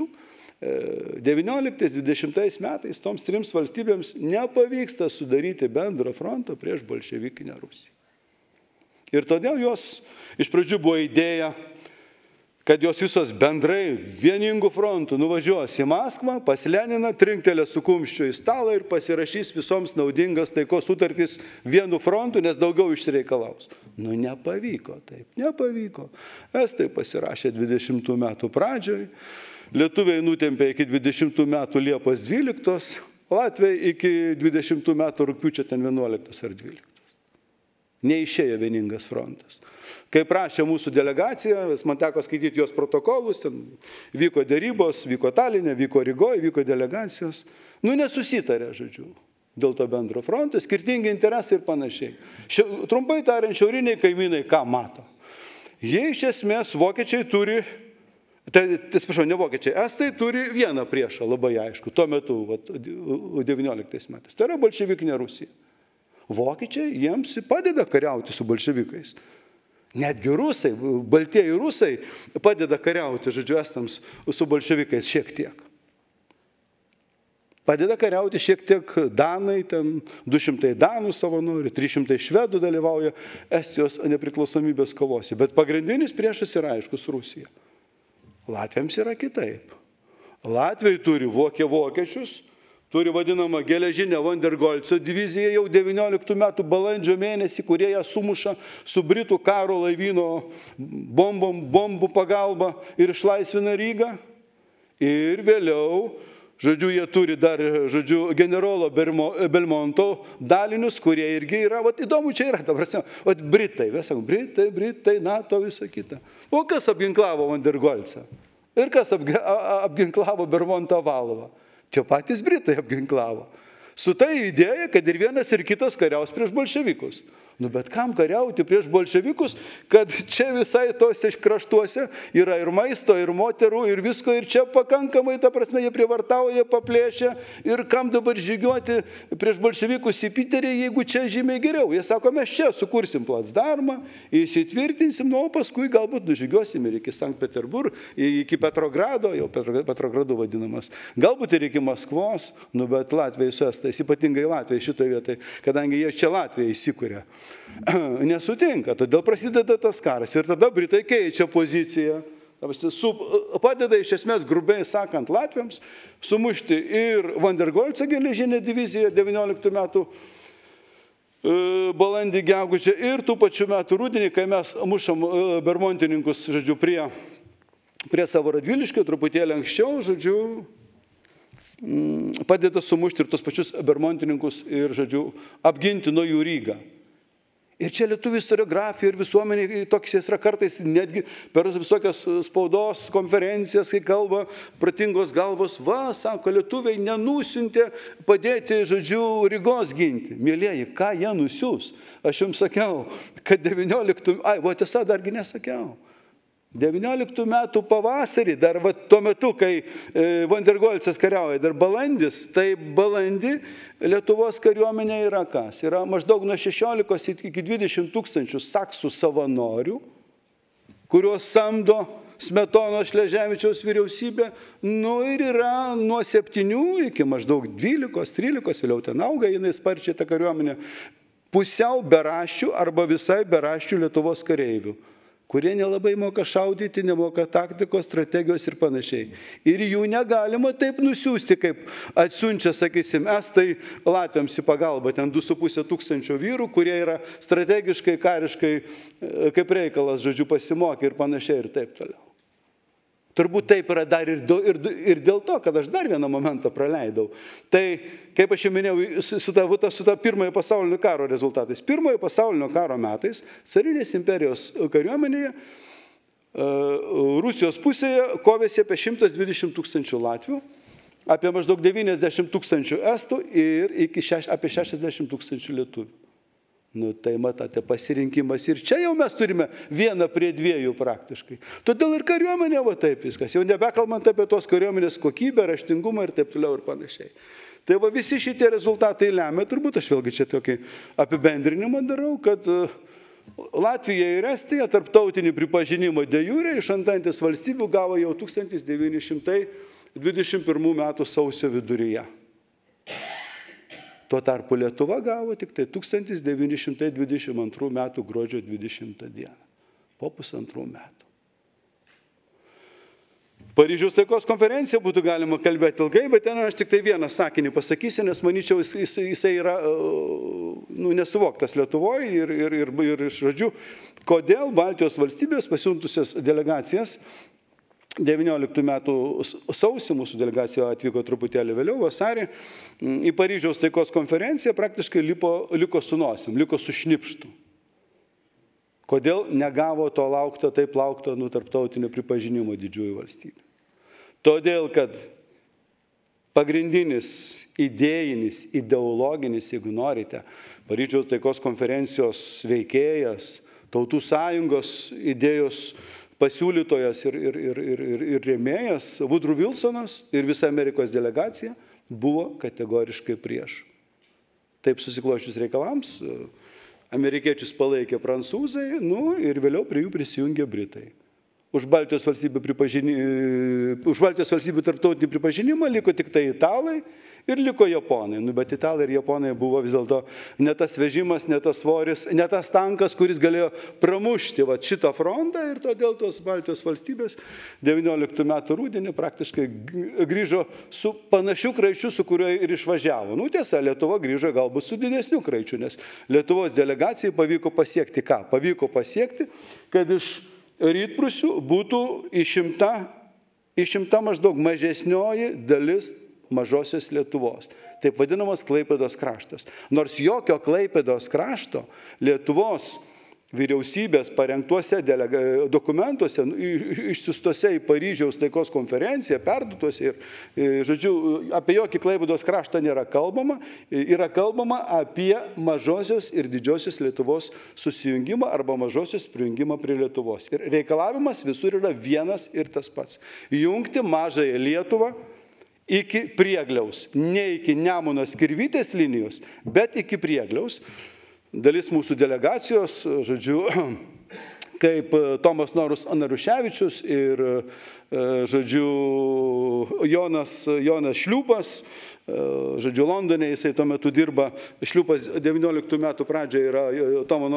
19-20 metais toms trims valstybėms nepavyksta sudaryti bendro fronto prieš bolševikinę Rusiją. Ir todėl jos iš pradžių buvo idėja, kad jos visos bendrai vieningų frontų nuvažiuos į Maskvą, pas Leniną, trinktelės su kumščiu į stalą ir pasirašys visoms naudingas taikos sutartys vienu frontu, nes daugiau išsireikalaus. Nepavyko taip, nepavyko. Estai pasirašė 20 metų pradžioj, lietuviai nutempė iki 20 metų Liepos 12, Latviai iki 20 metų rugpjūčio 11 ar 12. Neišėjo vieningas frontas. Kai prašė mūsų delegacija, man teko skaityti jos protokolus, ten vyko dėrybos, vyko Taline, vyko Rygoje, vyko delegacijos. Nesusitarė, žodžiu, dėl to bendro fronto, skirtingi interesai ir panašiai. Trumpai tariant, šiauriniai kaimynai ką mato? Jie iš esmės vokiečiai turi, ne vokiečiai, estai turi vieną priešą, labai aišku, tuo metu, 19 metais. Tai yra bolševikinė Rusija. Vokiečiai jiems padeda kariauti su bolševikais. Netgi rusai, baltieji rusai padeda kariauti, žodžiu, estams su bolševikais šiek tiek. Padeda kariauti šiek tiek danai, ten 200 danų savanorių, 300 švedų dalyvauja Estijos nepriklausomybės kovose. Bet pagrindinis priešas yra aiškus Rusija. Latviams yra kitaip. Latviai turi vokiečius, turi vadinamą geležinę Vandergolco diviziją jau 19 metų balandžio mėnesį, kurie ją sumuša su Britų karo laivyno bombų pagalba ir išlaisvina Rygą. Ir vėliau, žodžiu, jie turi dar, žodžiu, generolo Belmonto dalinius, kurie irgi yra, įdomu čia yra, Britai, Britai, NATO, visa kita. O kas apginklavo Vandergolcą? Ir kas apginklavo Bermonto Valovą? Tie patys Britai apginklavo. Su ta idėja, kad ir vienas ir kitas kariaus prieš bolševikus. Bet kam kariauti prieš bolševikus, kad čia visai tose kraštuose yra ir maisto, ir moterų, ir visko, ir čia pakankamai, ta prasme, jie privartauja, paplėšia, ir kam dabar žygiuoti prieš bolševikus į Piterį, jeigu čia žymiai geriau. Jie sako, mes čia sukursim placdarmą, įsitvirtinsim, o paskui galbūt nužygiuosim ir iki Sankt Peterburgo, iki Petrogrado, jau Petrogradu vadinamas, galbūt ir iki Maskvos, bet Latvijai su estais, ypatingai Latvijai šitoje vietoje, kadangi jie čia Latvijai įsikūrė. Nesutinka, todėl prasideda tas karas ir tada Britai keičia poziciją, padeda iš esmės grubiai sakant Latviams sumušti ir Vandergolco geležinę diviziją 19 metų balandį gegužę ir tų pačių metų rudenį, kai mes mušam bermontininkus, žodžiu, prie savo Radviliškio, truputėlį anksčiau, žodžiu, padeda sumušti ir tos pačius bermontininkus ir, žodžiu, apginti nuo jų Rygą. Ir čia lietuvių istoriografija ir visuomenė toks yra kartais netgi per visokias spaudos konferencijas, kai kalba protingos galvos, sako, lietuviai nenusiuntė padėti, žodžiu, Rygos ginti. Mėlieji, ką jie nusiūs? Aš jums sakiau, kad 19... tiesa, dargi nesakiau. 19 metų pavasarį, dar tuo metu, kai von der Goltzas kariauja, dar balandis, tai balandį Lietuvos kariuomenė yra kas? Yra maždaug nuo 16 iki 20 tūkstančių saksų savanorių, kuriuos samdo Smetonos Šleževičiaus vyriausybė, ir yra nuo 7 iki maždaug 12-13, vėliau ten auga, jinai sparčiai ta kariuomenė, pusiau beraščių arba visai beraščių Lietuvos kareivių, kurie nelabai moka šaudyti, nemoka taktikos, strategijos ir panašiai. Ir jų negalima taip nusiųsti, kaip atsiunčia, sakysim, estai latviams į pagalbą, ten 2,5 tūkstančio vyrų, kurie yra strategiškai, kariškai, kaip reikalas, žodžiu, pasimokė ir panašiai ir taip toliau. Turbūt taip yra dar ir dėl to, kad aš dar vieną momentą praleidau. Tai, kaip aš jau minėjau, su ta pirmojo pasaulinio karo rezultatais. Pirmojo pasaulinio karo metais Carinės imperijos kariuomenėje Rusijos pusėje kovėsi apie 120 tūkstančių latvių, apie maždaug 90 tūkstančių estų ir apie 60 tūkstančių lietuvių. Tai matate pasirinkimas ir čia jau mes turime 1:2 praktiškai. Todėl ir kariuomenė taip viskas, jau nebekalbant apie tos kariuomenės kokybę, raštingumą ir taip toliau ir panašiai. Tai visi šitie rezultatai lemia, turbūt aš vėlgi čia tokį apibendrinimą darau, kad Latvija ir Estija tarptautinį pripažinimą de jure iš Antantės valstybių gavo jau 1921 metų sausio viduryje. Tuo tarpu Lietuva gavo tik tai 1922 metų gruodžio 20 dieną, po 1,5 metų. Paryžiaus taikos konferencija būtų galima kalbėti ilgai, bet ten aš tik tai vieną sakinį pasakysiu, nes manyčiau, jisai yra nesuvoktas Lietuvoje ir žodžiu, kodėl Baltijos valstybės pasiuntusios delegacijas 19 metų sausį, mūsų delegacija atvyko truputėlį vėliau, vasarį, į Paryžiaus taikos konferenciją praktiškai liko su nosim, liko su šnipštu. Kodėl negavo to laukto, taip laukto tarptautinio pripažinimo didžiųjų valstybių? Todėl, kad pagrindinis, idėjinis, ideologinis, jeigu norite, Paryžiaus taikos konferencijos veikėjas, Tautų sąjungos idėjos pasiūlytojas ir rėmėjas Woodrow Wilsonas ir visa Amerikos delegacija buvo kategoriškai prieš. Taip susiklošius reikalams, amerikiečius palaikė prancūzai, ir vėliau prie jų prisijungė Britai. Už Baltijos valstybių tarptautinį pripažinimą liko tik tai italai ir liko japonai. Bet italai ir japonai buvo vis dėlto ne tas vežimas, ne tas svoris, ne tas tankas, kuris galėjo pramušti šitą frontą, ir todėl tos Baltijos valstybės 19 metų rudenį praktiškai grįžo su panašiu kraičiu, su kuriuo ir išvažiavo. Tiesa, Lietuva grįžo galbūt su didesniu kraičiu, nes Lietuvos delegacijai pavyko pasiekti ką? Pavyko pasiekti, kad iš Rytprūsių būtų išimta maždaug mažesnioji dalis mažosios Lietuvos, taip vadinamas Klaipėdos kraštas. Nors jokio Klaipėdos krašto Lietuvos vyriausybės parengtuose dokumentuose, išsiųstuose į Paryžiaus taikos konferenciją, perduotuose ir, žodžiu, apie jokį Klaipėdos kraštą nėra kalbama, yra kalbama apie mažosios ir didžiosios Lietuvos susijungimą arba mažosios prijungimą prie Lietuvos. Ir reikalavimas visur yra vienas ir tas pats. Jungti mažąją Lietuvą iki Priegliaus, ne iki Nemuno Skirvytės linijos, bet iki Priegliaus. Dalis mūsų delegacijos, žodžiu, kaip Tomas Norus Naruševičius ir, žodžiu, Jonas Šliūpas, žodžiu, Londone jisai tuo metu dirba, Šliūpas 19 metų pradžioje yra Tomo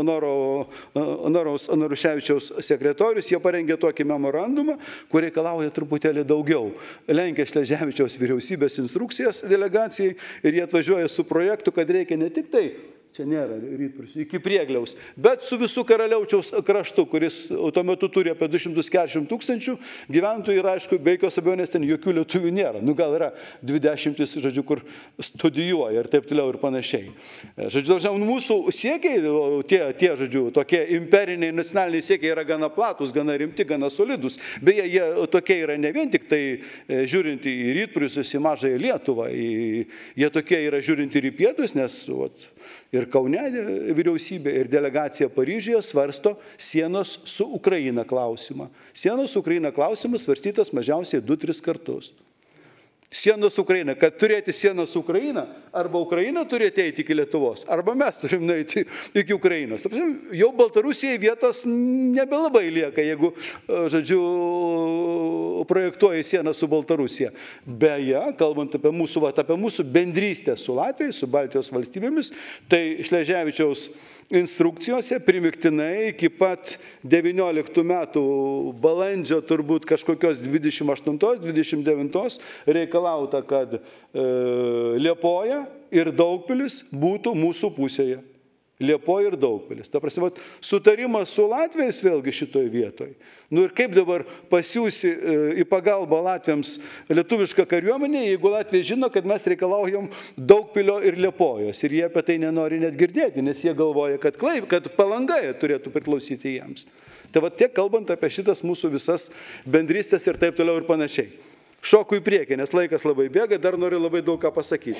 Noraus Naruševičiaus sekretorius, jie parengė tokį memorandumą, kur reikalauja truputėlį daugiau. Lenkia Šleževičiaus vyriausybės instrukcijas delegacijai ir jie atvažiuoja su projektu, kad reikia ne tik tai, čia nėra Rytprūsių, iki Priegliaus, bet su visų Karaliaučiaus kraštu, kuris tuo metu turi apie 240 tūkstančių gyventojų ir, aišku, be jokios abejonės ten jokių lietuvių nėra. Gal yra 20, žodžiu, kur studijuoja ir taip toliau ir panašiai. Žodžiu, mūsų siekiai, tie, žodžiu, tokie imperiniai, nacionaliniai siekiai yra gana platus, gana rimti, gana solidus. Beje, jie tokie yra ne vien tik tai žiūrint į Rytprūsius, į mažąją Lietuvą, jie tokie yra žiūrint ir į pietus, nes ir Ir Kaune vyriausybė, ir delegacija Paryžiuje svarsto sienos su Ukraina klausimą. Sienos su Ukraina klausimas svarstytas mažiausiai 2-3 kartus. Sienos su Ukraina, kad turėti sieną su Ukraina, arba Ukraina turi ateiti iki Lietuvos, arba mes turim nueiti iki Ukrainos. Jau Baltarusijai vietos nebelabai lieka, jeigu, žodžiu, projektuoja sieną su Baltarusija. Beje, kalbant apie mūsų bendrystę su Latvija, su Baltijos valstybėmis, tai Šleževičiaus instrukcijose primiktinai iki pat 19 metų balandžio turbūt kažkokios 28-29 reikalauta, kad Liepoja ir Daugpilis būtų mūsų pusėje. Liepoja ir Daugpilis. Ta prasme, sutarimas su Latvijais vėlgi šitoj vietoj. Nu ir kaip dabar pasiūsi į pagalbą Latviams lietuvišką kariuomenę, jeigu Latvija žino, kad mes reikalaujam Daugpilio ir Liepojos. Ir jie apie tai nenori net girdėti, nes jie galvoja, kad Palanga turėtų priklausyti jiems. Tai va tiek kalbant apie šitas mūsų visas bendrystės ir taip toliau ir panašiai. Šoku į priekį, nes laikas labai bėga, dar noriu labai daug ką pasakyti.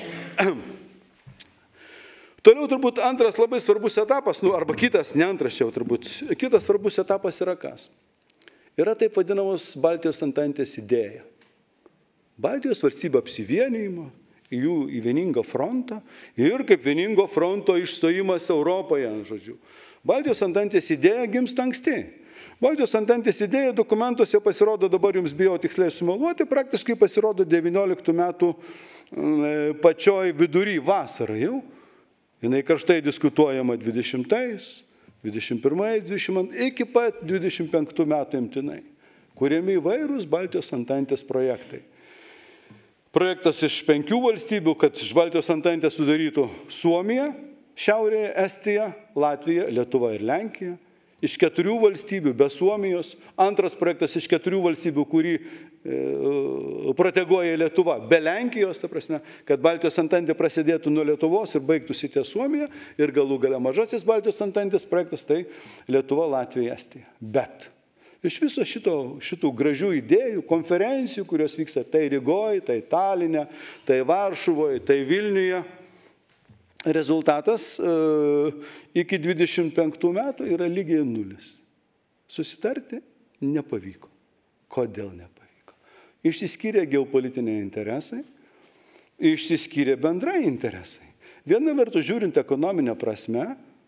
Toliau turbūt antras labai svarbus etapas, arba kitas, ne antras čia turbūt, kitas svarbus etapas yra kas? Yra taip vadinamos Baltijos antantės idėja. Baltijos valstybių apsivienijimo, jų į vieningą frontą ir kaip vieningo fronto išstojimas Europoje, žodžiu. Baltijos antantės idėja gimsta anksti. Baltijos antantės idėja dokumentuose pasirodo, dabar jums bijau tiksliai sumeluoti, praktiškai pasirodo 19 metų pačioj vidury vasarą jau. Jinai karštai diskutuojama 20-ais, 21-ais, 22 iki pat 25 metų imtinai, kuriami įvairūs Baltijos antantės projektai. Projektas iš 5 valstybių, kad iš Baltijos antantės sudarytų Suomija, Šiaurėje Estija, Latvija, Lietuva ir Lenkija. Iš 4 valstybių be Suomijos, antras projektas iš 4 valstybių, kurį proteguoja Lietuva, be Lenkijos, ta prasme, kad Baltijos antantė prasidėtų nuo Lietuvos ir baigtųsi ties Suomija, ir galų gale mažasis Baltijos antantės projektas, tai Lietuva, Latvija, Estija. Bet iš viso šitų gražių idėjų, konferencijų, kurios vyksta tai Rygoje, tai Taline, tai Varšuvoje, tai Vilniuje, rezultatas iki 25 metų yra lygiai 0. Susitarti nepavyko. Kodėl nepavyko? Išsiskyrė geopolitiniai interesai, išsiskyrė bendrai interesai. Viena vertus žiūrint ekonominę prasme,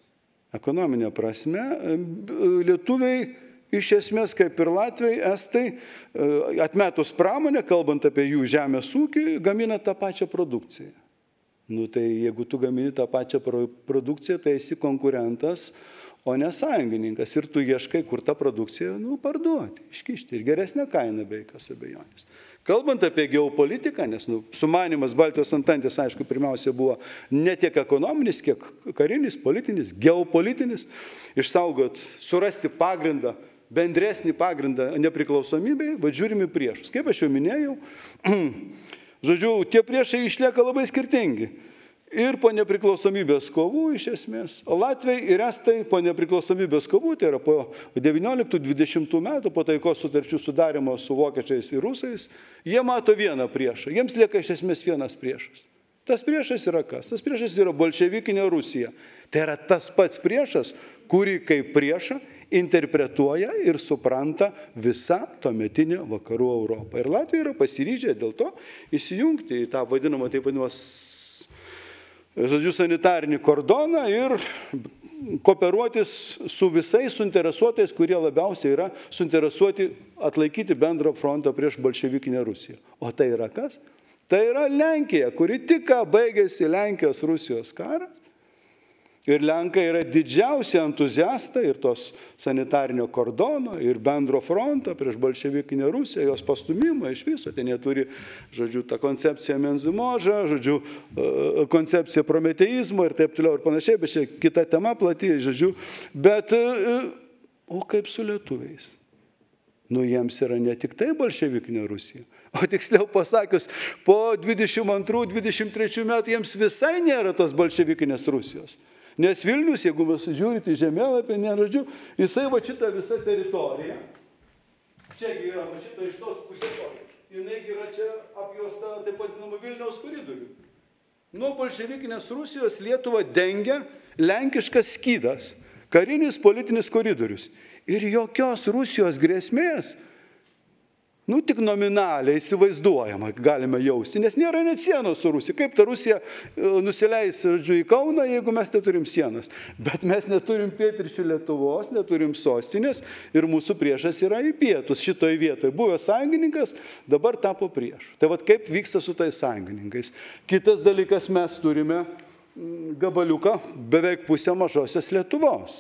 lietuviai iš esmės kaip ir Latviai, Estai, atmetus pramonę, kalbant apie jų žemės ūkį, gamina tą pačią produkciją. Nu tai jeigu tu gamini tą pačią produkciją, tai esi konkurentas, o ne sąjungininkas. Ir tu ieškai, kur tą produkciją parduoti, iškišti. Ir geresnę kainą be jokios abejonės. Kalbant apie geopolitiką, nes sumanymas Baltijos antantės, aišku, pirmiausia buvo ne tiek ekonominis, kiek karinis, politinis, geopolitinis, išsaugot, surasti pagrindą, bendresnį pagrindą nepriklausomybei, va žiūrimi priešus. Kaip aš jau minėjau, žodžiu, tie priešai išlieka labai skirtingi. Ir po nepriklausomybės kovų iš esmės. Latviai ir Estai po nepriklausomybės kovų, tai yra po 19-20 metų, po taikos sutarčių sudarimo su vokiečiais ir rusais, jie mato vieną priešą. Jiems lieka iš esmės vienas priešas. Tas priešas yra kas? Tas priešas yra bolševikinė Rusija. Tai yra tas pats priešas, kurį kaip priešą interpretuoja ir supranta visa tuometinė vakarų Europą. Ir Latvija yra pasiryžę dėl to įsijungti į tą vadinamą, taip vadinamas, žodžiu, sanitarinį kordoną ir kooperuotis su visais suinteresuotais, kurie labiausiai yra suinteresuoti atlaikyti bendrą frontą prieš bolševikinę Rusiją. O tai yra kas? Tai yra Lenkija, kuri tik baigėsi Lenkijos-Rusijos karas. Ir Lenkai yra didžiausi entuziastai ir tos sanitarinio kordono, ir bendro fronto prieš bolševikinę Rusiją, jos pastumimą iš viso. Ten jie turi, žodžiu, tą koncepciją menzimožą, žodžiu, koncepciją prometeizmo ir taip toliau ir panašiai, bet čia kita tema plati, žodžiu. Bet, o kaip su lietuviais? Nu, jiems yra ne tik tai bolševikinė Rusija, o tiksliau pasakius, po 22-23 metų jiems visai nėra tos bolševikinės Rusijos. Nes Vilnius, jeigu mes žiūrite į žemėlapį, žodžiu, jisai va šitą visą teritoriją, čiagi yra va šitą iš tos pusės, jinai yra čia apjuosta taip vadinamą Vilniaus koridorių. Nuo bolševikinės Rusijos Lietuvą dengia lenkiškas skydas, karinis politinis koridorius. Ir jokios Rusijos grėsmės, tik nominaliai įsivaizduojama galime jausti, nes nėra net sienos su Rusija. Kaip ta Rusija nusileis į Kauną, jeigu mes neturim sienos? Bet mes neturim pietryčių Lietuvos, neturim sostinės ir mūsų priešas yra į pietus šitoje vietoje. Buvęs sąjungininkas, dabar tapo priešu. Tai vat kaip vyksta su tais sąjungininkais. Kitas dalykas, mes turime gabaliuką beveik pusę mažosios Lietuvos,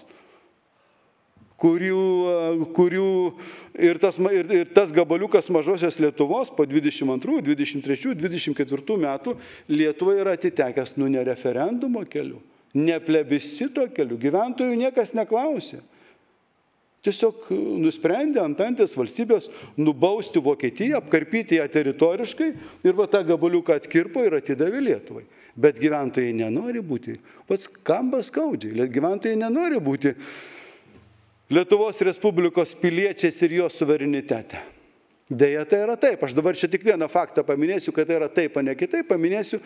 kurių ir tas gabaliukas mažosios Lietuvos po 22, 23, 24 metų Lietuvai yra atitekęs ne referendumo keliu, ne plebiscito keliu, gyventojų niekas neklausė. Tiesiog nusprendė Antantės valstybės nubausti Vokietiją, apkarpyti ją teritoriškai ir tą gabaliuką atkirpo ir atidavė Lietuvai. Bet gyventojai nenori būti, pats skamba skaudžiai, gyventojai nenori būti Lietuvos Respublikos piliečiais ir jo suverenitete. Deja, tai yra taip. Aš dabar čia tik vieną faktą paminėsiu, kad tai yra taip, o ne kitaip. Paminėsiu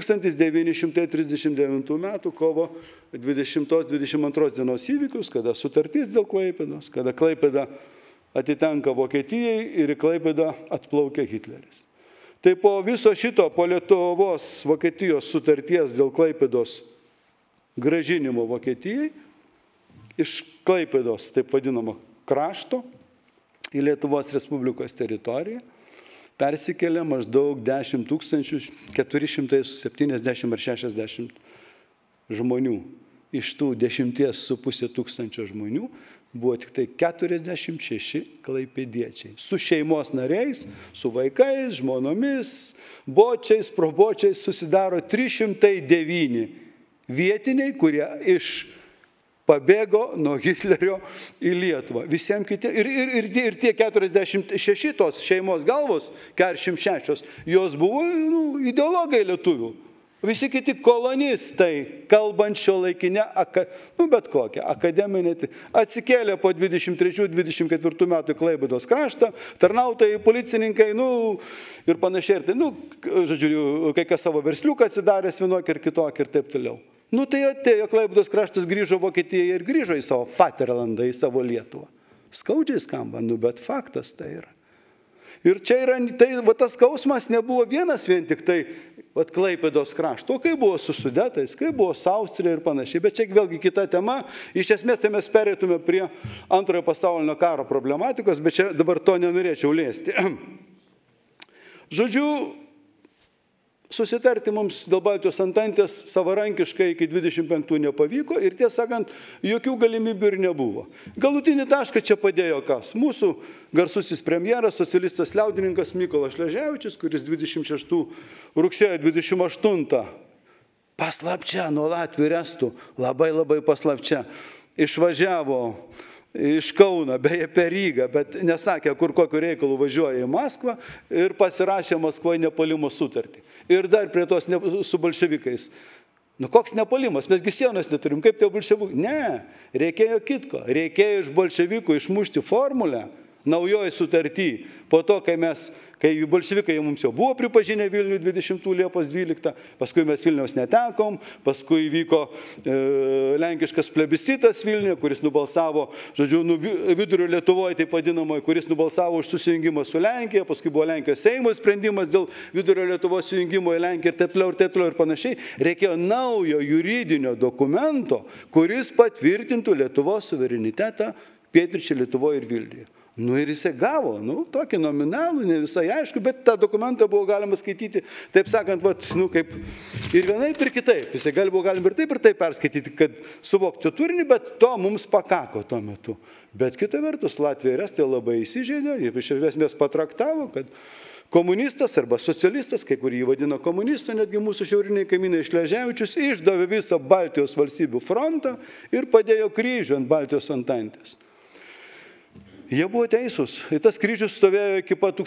1939 metų kovo 20-22 dienos įvykius, kada sutartis dėl Klaipėdos, kada Klaipėda atitenka Vokietijai ir į Klaipėdą atplaukia Hitleris. Tai po viso šito, po Lietuvos Vokietijos sutarties dėl Klaipėdos grąžinimo Vokietijai, iš Klaipėdos, taip vadinamo, krašto į Lietuvos Respublikos teritoriją persikėlė maždaug 10 470 ar 60 žmonių. Iš tų 10,5 tūkstančio žmonių buvo tik tai 46 klaipėdiečiai. Su šeimos nariais, su vaikais, žmonomis, bočiais, probočiais susidaro 309 vietiniai, kurie pabėgo nuo Hitlerio į Lietuvą. Visiems kitiems. Ir tie 46 tos šeimos galvos, 46, jos buvo ideologai lietuvių. Visi kiti kolonistai, kalbančio laikinę, bet kokią, akademinę, atsikėlė po 23-24 metų Klaipėdos kraštą, tarnautojai, policininkai, ir panašiai. Žodžiu, kai kas savo versliuką atsidaręs vienokį ir kitokį ir taip toliau. Tai atėjo Klaipėdos kraštas, grįžo Vokietijai ir grįžo į savo Vaterlandą, į savo Lietuvą. Skaudžiai skamba, bet faktas tai yra. Ir čia yra, tas skausmas nebuvo vienas vien tik tai Klaipėdos krašto, o kaip buvo su Sudetais, kaip buvo su Austrija ir panašiai. Bet čia vėlgi kita tema. Iš esmės tai mes pereitume prie Antrojo pasaulinio karo problematikos, bet čia dabar to nenorėčiau liesti. Žodžiu, susitarti mums dėl Baltijos antantės savarankiškai iki 25 nepavyko ir tiesą sakant, jokių galimybių ir nebuvo. Galutinį tašką čia padėjo kas? Mūsų garsusis premjeras, socialistas liaudininkas Mykolas Šleževičius, kuris 26 rugsėjo 28 paslapčia nuo Latvių ir Estų, labai paslapčia, išvažiavo iš Kauno, beje per Rygą, bet nesakė, kur kokiu reikalu važiuoja į Maskvą ir pasirašė Maskvoje nepuolimo sutartį. Ir dar prie tos su bolševikais. Koks nepuolimas? Mesgi sienos neturim. Kaip tai bolševikai? Ne, reikėjo kitko. Reikėjo iš bolševikų išmušti formulę naujoji sutartį. Po to, kai bolševikai mums jau buvo pripažinę Vilnių 20 Liepos 12, paskui mes Vilniaus netekom, paskui vyko lenkiškas plebiscitas Vilniuje, kuris nubalsavo, žodžiu, vidurio Lietuvoje, taip vadinamoje, kuris nubalsavo už susijungimą su Lenkija, paskui buvo Lenkijos Seimo sprendimas dėl vidurio Lietuvos sujungimo į Lenkiją ir taip toliau ir panašiai. Reikėjo naujo juridinio dokumento, kuris patvirtintų Lietuvos suverenitetą pietryčių Lietuvoje ir Vilniuje. Ir jisai gavo, tokį nominalų, ne visai aišku, bet tą dokumentą buvo galima skaityti, taip sakant, kaip ir vienaip ir kitaip. Jisai buvo galima ir taip perskaityti, kad suvokti turinį, bet to mums pakako tuo metu. Bet kita vertus, Latvija ir Estija labai įsižeidė, jie iš esmės patraktavo, kad komunistas arba socialistas, kai kur jį vadino komunistu, netgi mūsų šiauriniai kaimynai Šleževičius išdavė visą Baltijos valstybių frontą ir padėjo kryžių ant Baltijos antantės. Jie buvo teisūs. Ir tas kryžius stovėjo iki pat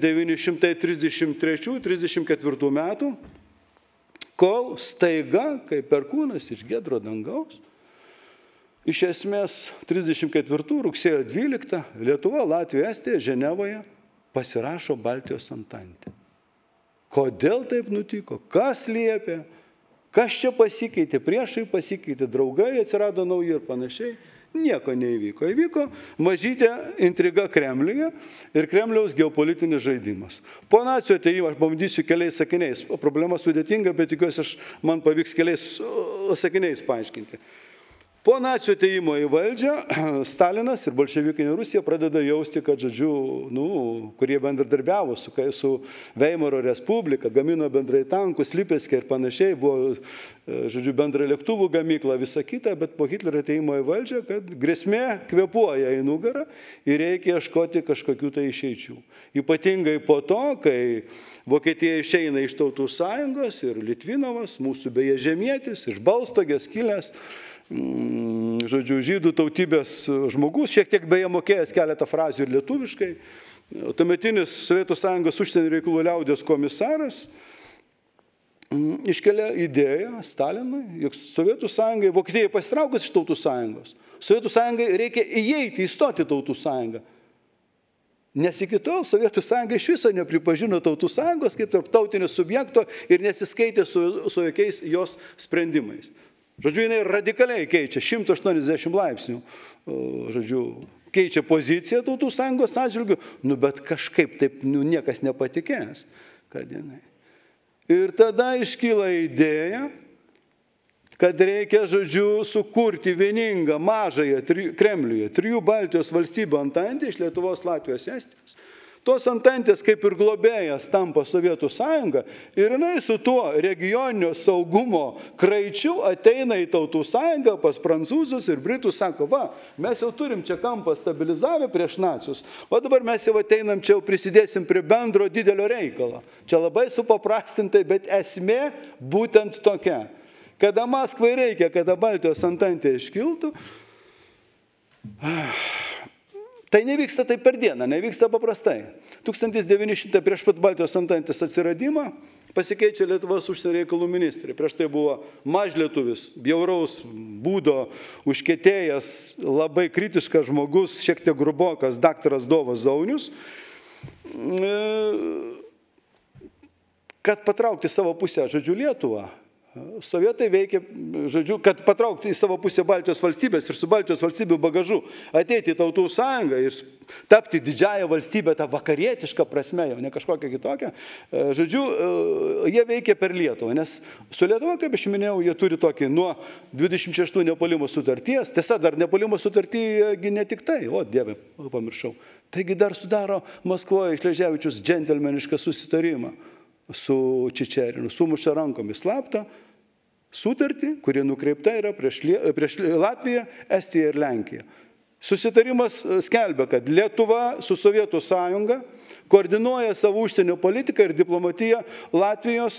1933-34 metų, kol staiga, kaip perkūnas iš giedro dangaus, iš esmės 34 rugsėjo 12 Lietuva, Latvija, Estija, Ženevoje pasirašo Baltijos antantę. Kodėl taip nutiko? Kas liepė? Kas čia pasikeitė? Priešai pasikeitė, draugai atsirado nauji ir panašiai. Nieko neįvyko. Įvyko mažytė intriga Kremliuje ir Kremliaus geopolitinis žaidimas. Po nacių atėjimo aš bandysiu keliais sakiniais. Problema sudėtinga, bet tikiuosi, man pavyks keliais sakiniais paaiškinti. Po nacių atėjimo į valdžią Stalinas ir bolševikinė Rusija pradeda jausti, kad, žodžiu, kurie bendradarbiavo su Veimaro Respublika, gamino bendrai tankus, Lipecke ir panašiai, buvo, žodžiu, bendra lėktuvų gamykla, visa kita, bet po Hitlerio atėjimo į valdžią, kad grėsmė kvėpuoja į nugarą ir reikia ieškoti kažkokių tai išeičių. Ypatingai po to, kai Vokietija išeina iš Tautų sąjungos ir Litvinovas, mūsų beje žemietis, iš Balstogės kilęs, žodžiu, žydų tautybės žmogus, šiek tiek beje mokėjęs keletą frazių ir lietuviškai. Tuometinis Sovietų sąjungos užsienio reikalų liaudies komisaras iškelia idėją Stalinui, jog Sovietų sąjungai, Vokietijai pasitraukus iš Tautų sąjungos, Sovietų sąjungai reikia įstoti Tautų sąjungą. Nes iki tol Sovietų sąjunga iš viso nepripažino Tautų sąjungos kaip tarptautinio subjekto ir nesiskaitė su jokiais jos sprendimais. Žodžiu, jinai radikaliai keičia 180 laipsnių, žodžiu, keičia poziciją Tautų sąjungos atžvilgių, bet kažkaip taip niekas nepatikės, kad jinai. Ir tada iškyla idėja, kad reikia, žodžiu, sukurti vieningą mažąją Kremliuje 3 Baltijos valstybių antantę iš Lietuvos, Latvijos, Estijos. Tos antantės kaip ir globėjas tampa Sovietų sąjunga ir jinai su tuo regioninio saugumo kraičiu ateina į Tautų sąjungą pas prancūzus ir britus, sako, va, mes jau turim čia kampą stabilizavę prieš nacius, o dabar mes jau ateinam čia, jau prisidėsim prie bendro didelio reikalo. Čia labai supaprastintai, bet esmė būtent tokia. Kada Maskvai reikia, kada Baltijos antantė iškiltų, tai nevyksta taip per dieną, nevyksta paprastai. 1900 prieš pat Baltijos antantės atsiradimą pasikeičia Lietuvos užsienio reikalų ministrė. Prieš tai buvo mažlietuvis, bjauraus būdo, užkietėjęs, labai kritiškas žmogus, šiek tiek grubokas, daktaras Dovas Zaunius. Kad patraukti savo pusę, žodžiu, Lietuvą, sovietai veikia, žodžiu, kad patraukti į savo pusę Baltijos valstybės ir su Baltijos valstybių bagažu ateiti į Tautų sąjungą ir tapti didžiąją valstybę, tą vakarietišką prasme, jau ne kažkokią kitokią, žodžiu, jie veikia per Lietuvą, nes su Lietuva, kaip aš minėjau, jie turi tokį nuo 26 nepuolimo sutarties, tiesa, dar nepuolimo sutartyje ne tik tai, o Dieve, pamiršau, taigi dar sudaro Maskvoje Šleževičius džentelmenišką susitarimą su Čičerinu, sumuša rankomis slaptą sutartį, kuri nukreipta yra prieš Latviją, Estiją ir Lenkiją. Susitarimas skelbia, kad Lietuva su Sovietų sąjunga koordinuoja savo užsienio politiką ir diplomatiją Latvijos,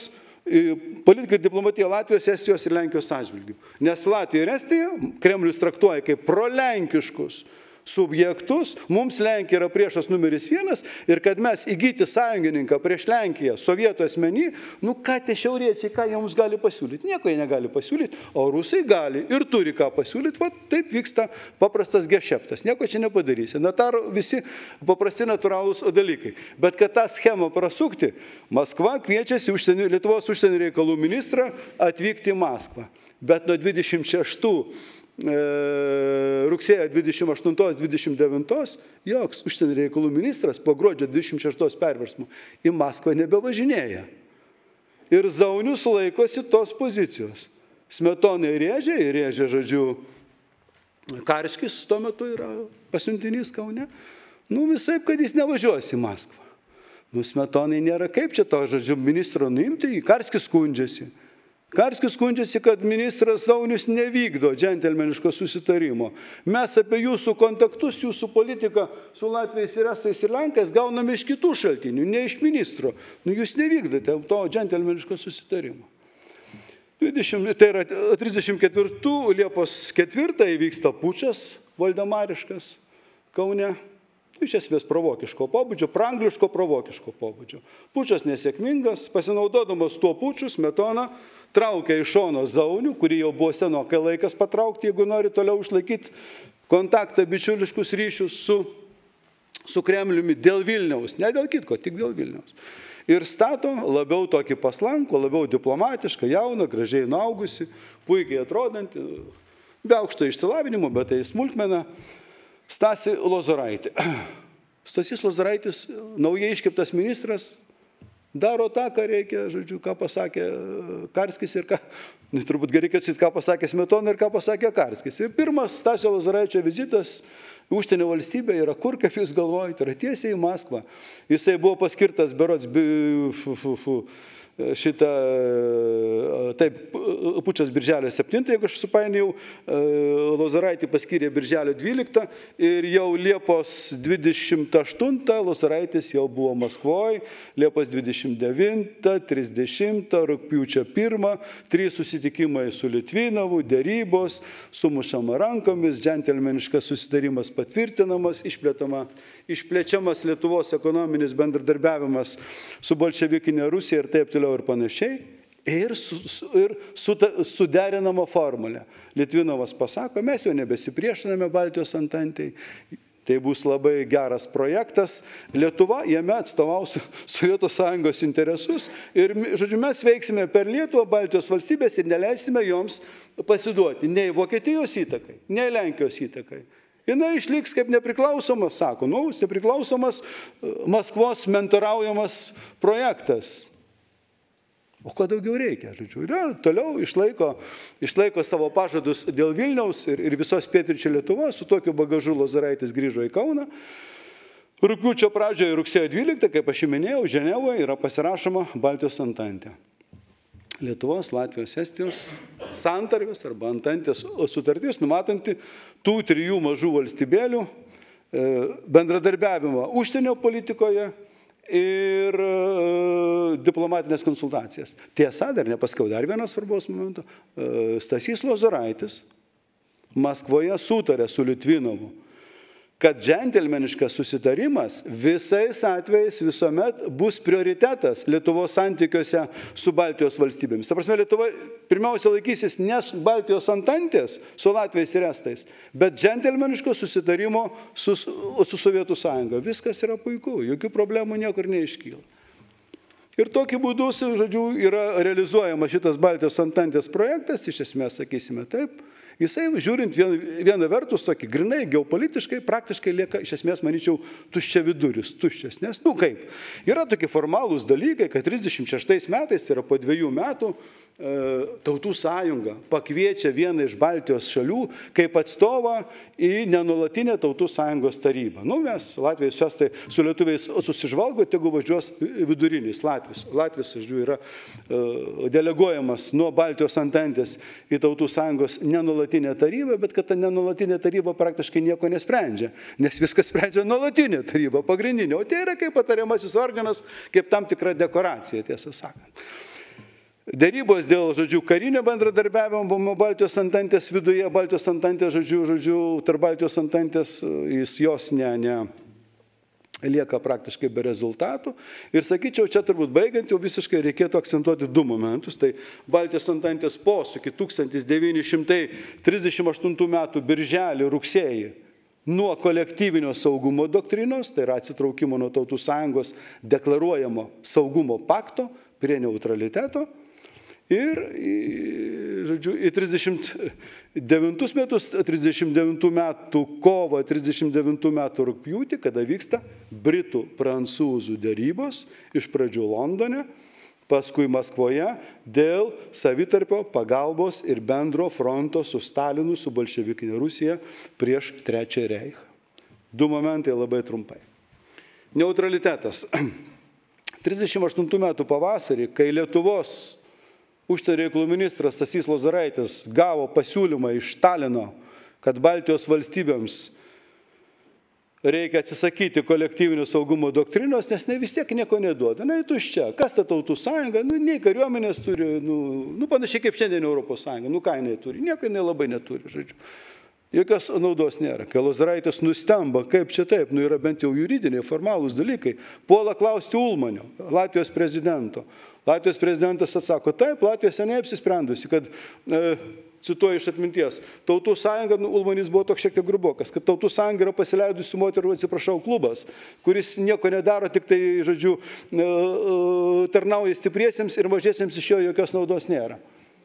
Estijos ir Lenkijos atžvilgių. Nes Latvija ir Estija Kremlius traktuoja kaip prolenkiškus subjektus, mums Lenkija yra priešas numeris 1 ir kad mes įgyti sąjungininką prieš Lenkiją, sovietų asmenį, ką tie šiauriečiai, ką jie mums gali pasiūlyti? Nieko jie negali pasiūlyti, o rusai gali ir turi ką pasiūlyti, va taip vyksta paprastas gešeftas, nieko čia nepadarysi. Nataro visi paprasti natūralūs dalykai. Bet kad tą schemą prasukti, Maskva kviečiasi Lietuvos užsienio reikalų ministrą atvykti į Maskvą. Bet nuo 26 rugsėjo 28-29 joks užsienio reikalų ministras po gruodžio 26 perversmų į Maskvą nebevažinėja. Ir Zaunius laikosi tos pozicijos. Smetonai rėžė, žodžiu, Karskis tuo metu yra pasiuntinys Kaune. Visai, kad jis nevažiuos į Maskvą. Smetonai nėra kaip čia to, žodžiu, ministro nuimti, Karskis skundžiasi. Karskis skundžiasi, kad ministras Zaunius nevykdo džentelmeniško susitarimo. Mes apie jūsų kontaktus, jūsų politiką su Latvijais ir Estais ir Lenkais gauname iš kitų šaltinių, ne iš ministro. Jūs nevykdote to džentelmeniško susitarimo. Tai yra 34 Liepos 4 įvyksta pučas voldemariškas Kaune. Iš esmės provokiško pobūdžio, prangliško provokiško pobūdžio. Pučas nesėkmingas, pasinaudodamas tuo puču, Smetona traukia iš šono Zaunių, kurį jau buvo senokai laikas patraukti, jeigu nori toliau išlaikyti kontaktą, bičiuliškus ryšius su Kremliumi dėl Vilniaus, ne dėl kitko, tik dėl Vilniaus. ir stato labiau tokį paslankų, labiau diplomatišką, jauną, gražiai nuaugusi, puikiai atrodantį, be aukšto išsilavinimo, bet tai smulkmena, Stasį Lozoraitį. Stasys Lozoraitis, naujai iškeptas ministras, daro tą, ką reikia, žodžiu, ką pasakė Karskis ir ką, turbūt gerai atsakyti, ką pasakė Smetona ir ką pasakė Karskis. Ir pirmas Stasio Lozoraičio vizitas į užsienio valstybę yra kur, kaip jūs galvojate, yra tiesiai į Maskvą. Jisai buvo paskirtas berods pučas birželio 7, jeigu aš supainėjau, Lozoraitį paskyrė birželio 12 ir jau Liepos 28 Lozoraitis jau buvo Maskvoje, Liepos 29, 30, rugpjūčio 1, 3 susitikimai su Litvinovu, dėrybos, sumušama rankomis, džentelmeniškas susitarimas patvirtinamas, išplečiamas Lietuvos ekonominis bendradarbiavimas su bolševikinė Rusija ir taip toliau ir panašiai. Ir suderinama formulė. Litvinovas pasako, mes jau nebesipriešiname Baltijos antantei, tai bus labai geras projektas. Lietuva jame atstovaus Sovietų Sąjungos interesus ir, žodžiu, mes veiksime per Lietuvą, Baltijos valstybės ir neleisime joms pasiduoti nei Vokietijos įtakai, nei Lenkijos įtakai. Jis išliks kaip nepriklausomas, sako, nepriklausomas Maskvos mentoraujamas projektas. O ko daugiau reikia, žodžiu, toliau išlaiko savo pažadus dėl Vilniaus ir visos pietryčių Lietuvos, su tokiu bagažu Lozoraitis grįžo į Kauną. Rugpjūčio pradžioje, rugsėjo 12, kaip aš minėjau, Ženevoje yra pasirašoma Baltijos antantė. Lietuvos, Latvijos, Estijos santarvės arba antantės sutartis, numatanti tų 3 mažų valstybėlių bendradarbiavimą užsienio politikoje ir diplomatinės konsultacijas. Tiesa, dar nepasakiau, dar vienas svarbus momentų. Stasys Lozoraitis Maskvoje sutarė su Litvinovu, kad džentelmeniškas susitarimas visais atvejais visuomet bus prioritetas Lietuvos santykiuose su Baltijos valstybėmis. Ta prasme, Lietuva pirmiausia laikysis ne Baltijos antantės su Latviais ir Estais, bet džentelmeniško susitarimo su Sovietų Sąjunga. Viskas yra puiku, jokių problemų niekur neiškyla. Ir tokiu būdu, žodžiu, yra realizuojamas šitas Baltijos antantės projektas, iš esmės, sakysime taip. Jisai, žiūrint vieną vertus, tokį grinai, geopolitiškai, praktiškai lieka, iš esmės, manyčiau, tuščia viduris, tuščias. Nes, kaip, yra tokie formalūs dalykai, kad 36 metais, tai yra po 2 metų, Tautų sąjunga pakviečia vieną iš Baltijos šalių kaip atstovą į nenulatinę Tautų sąjungos tarybą. Mes, Latvijos, Estai, su lietuviais susižvalgo, tegu važiuos vidurinis Latvijos. Latvijos, yra deleguojamas nuo Baltijos antantės į Tautų sąjungos nenulatinę tarybą, bet kad ta nenulatinė taryba praktiškai nieko nesprendžia, nes viskas sprendžia nuolatinė taryba, pagrindinė. O tai yra kaip patariamasis organas, kaip tam tikra dekoracija, tiesą sakant. Dėrybos dėl, karinio bendradarbiavimo Baltijos antantės viduje, Baltijos antantės, tarp Baltijos antantės, jos lieka praktiškai be rezultatų. Ir sakyčiau, čia turbūt baigiant jau visiškai reikėtų akcentuoti 2 momentus. Tai Baltijos antantės posūkį 1938 metų birželį, rugsėjį nuo kolektyvinio saugumo doktrinos, tai yra atsitraukimo nuo Tautų sąjungos deklaruojamo saugumo pakto prie neutraliteto. Ir, į 39 metus, 39 metų kovą, 39 metų rugpjūtį, kada vyksta britų prancūzų dėrybos, iš pradžių Londone, paskui Maskvoje, dėl savitarpio pagalbos ir bendro fronto su Stalinu, su bolševikinė Rusija prieš Trečiąjį reichą. 2 momentai labai trumpai. Neutralitetas. 38 metų pavasarį, kai Lietuvos užsienio reikalų ministras Stasys Lozoraitis gavo pasiūlymą iš Stalino, kad Baltijos valstybėms reikia atsisakyti kolektyvinio saugumo doktrinos, nes vis tiek nieko neduoda. Tuščia. Kas ta Tautų sąjunga? Nei kariuomenės turi, panašiai kaip šiandien Europos sąjunga. Ką jinai turi? Nieko jinai labai neturi, Jokios naudos nėra. Kai Lozoraitis nustemba, kaip čia taip, yra bent jau juridiniai, formalūs dalykai, puola klausti Ulmanio, Latvijos prezidento. Latvijos prezidentas atsako, taip, Latvija seniai apsisprendusi, kad cituoju iš atminties, Tautų sąjunga, Ulmanys buvo toks šiek tiek grubokas, kad Tautų sąjunga yra pasileidusių moterų, atsiprašau, klubas, kuris nieko nedaro, tik tai, žodžiu, tarnauja stipriesiems ir mažiesiems iš jo jokios naudos nėra.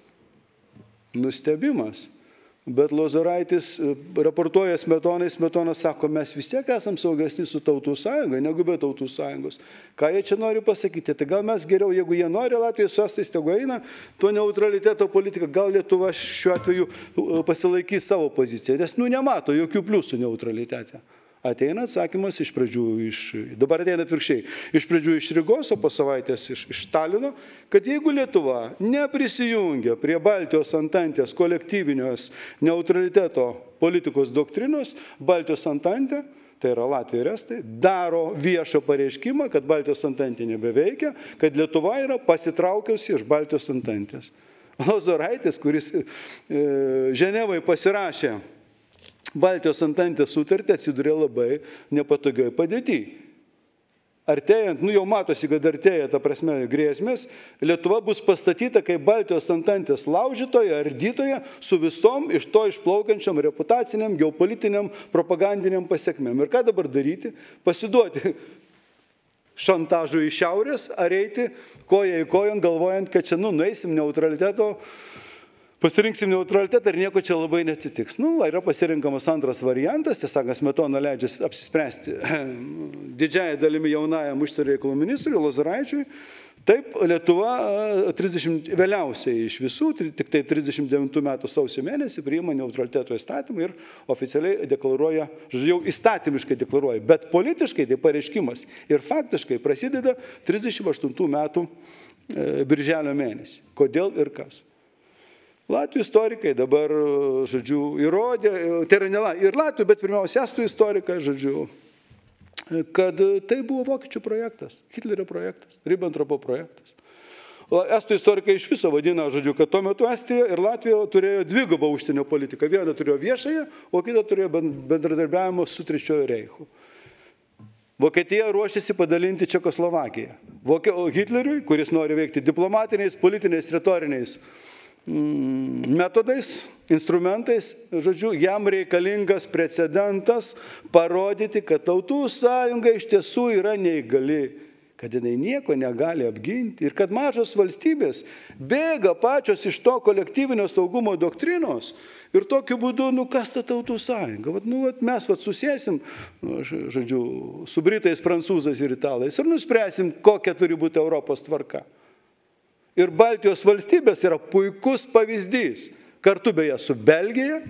Nustebimas. Bet Lozoraitis raportuoja Smetonai, Smetonas sako, mes vis tiek esam saugesni su Tautų sąjunga, negu be Tautų sąjungos. Ką jie čia nori pasakyti? Tai gal mes geriau, jeigu jie nori Latvijos su estais, tegu eina tuo neutraliteto politiką, gal Lietuva šiuo atveju pasilaikys savo poziciją, nes nemato jokių pliusų neutralitete. Ateina atsakymas iš pradžių, dabar ateina atvirkščiai, iš pradžių iš Rygos, o po savaitės iš Talino, kad jeigu Lietuva neprisijungia prie Baltijos antantės kolektyvinios neutraliteto politikos doktrinos, Baltijos antantė, tai yra Latvija ir Estai, daro viešą pareiškimą, kad Baltijos antantė nebeveikia, kad Lietuva yra pasitraukiausi iš Baltijos antantės. Lozoraitis, kuris Ženevai pasirašė Baltijos antantės sutartį, atsidūrė labai nepatogioj padėtyje. Artėjant, jau matosi, kad artėja, ta prasme, grėsmės, Lietuva bus pastatyta kaip Baltijos antantės laužytoja, ardytoja, su visom iš to išplaukiančiam reputaciniam, geopolitiniam, propagandiniam pasiekmėm. Ir ką dabar daryti? Pasiduoti šantažui iš šiaurės, ar eiti koja į kojon, galvojant, kad čia, nueisim neutraliteto, pasirinksim neutralitetą ir nieko čia labai neatsitiks. Yra pasirinkamas antras variantas, tiesąkant, Smetona leidžia apsispręsti didžiąją dalimi jaunajam užsienio reikalų ministrui Lozoraičiui. Taip, Lietuva vėliausiai iš visų, tik tai 39 metų sausio mėnesį priima neutraliteto įstatymą ir oficialiai deklaruoja, jau įstatymiškai deklaruoja, bet politiškai tai pareiškimas ir faktiškai prasideda 38 metų birželio mėnesį. Kodėl ir kas? Latvių istorikai dabar, žodžiu, įrodė, tai yra ir Latvių, bet pirmiausia estų istorikai, žodžiu, kad tai buvo vokiečių projektas, Hitlerio projektas, Ribbentropo projektas. Estų istorikai iš viso vadina, žodžiu, kad tuo metu Estija ir Latvija turėjo dvigubą užsienio politiką. Vieną turėjo viešąją, o kitą turėjo bendradarbiavimo su Trečiojo reichu. Vokietija ruošiasi padalinti Čekoslovakiją. Hitleriui, kuris nori veikti diplomatiniais, politiniais, retoriniais metodais, instrumentais, žodžiu, jam reikalingas precedentas parodyti, kad Tautų sąjunga iš tiesų yra neįgali, kad jinai nieko negali apginti ir kad mažos valstybės bėga pačios iš to kolektyvinio saugumo doktrinos ir tokiu būdu, kas ta Tautų sąjunga. Mes susėsim, žodžiu, su britais, prancūzais ir italais ir nuspręsim, kokia turi būti Europos tvarka. Ir Baltijos valstybės yra puikus pavyzdys, kartu beje su Belgija,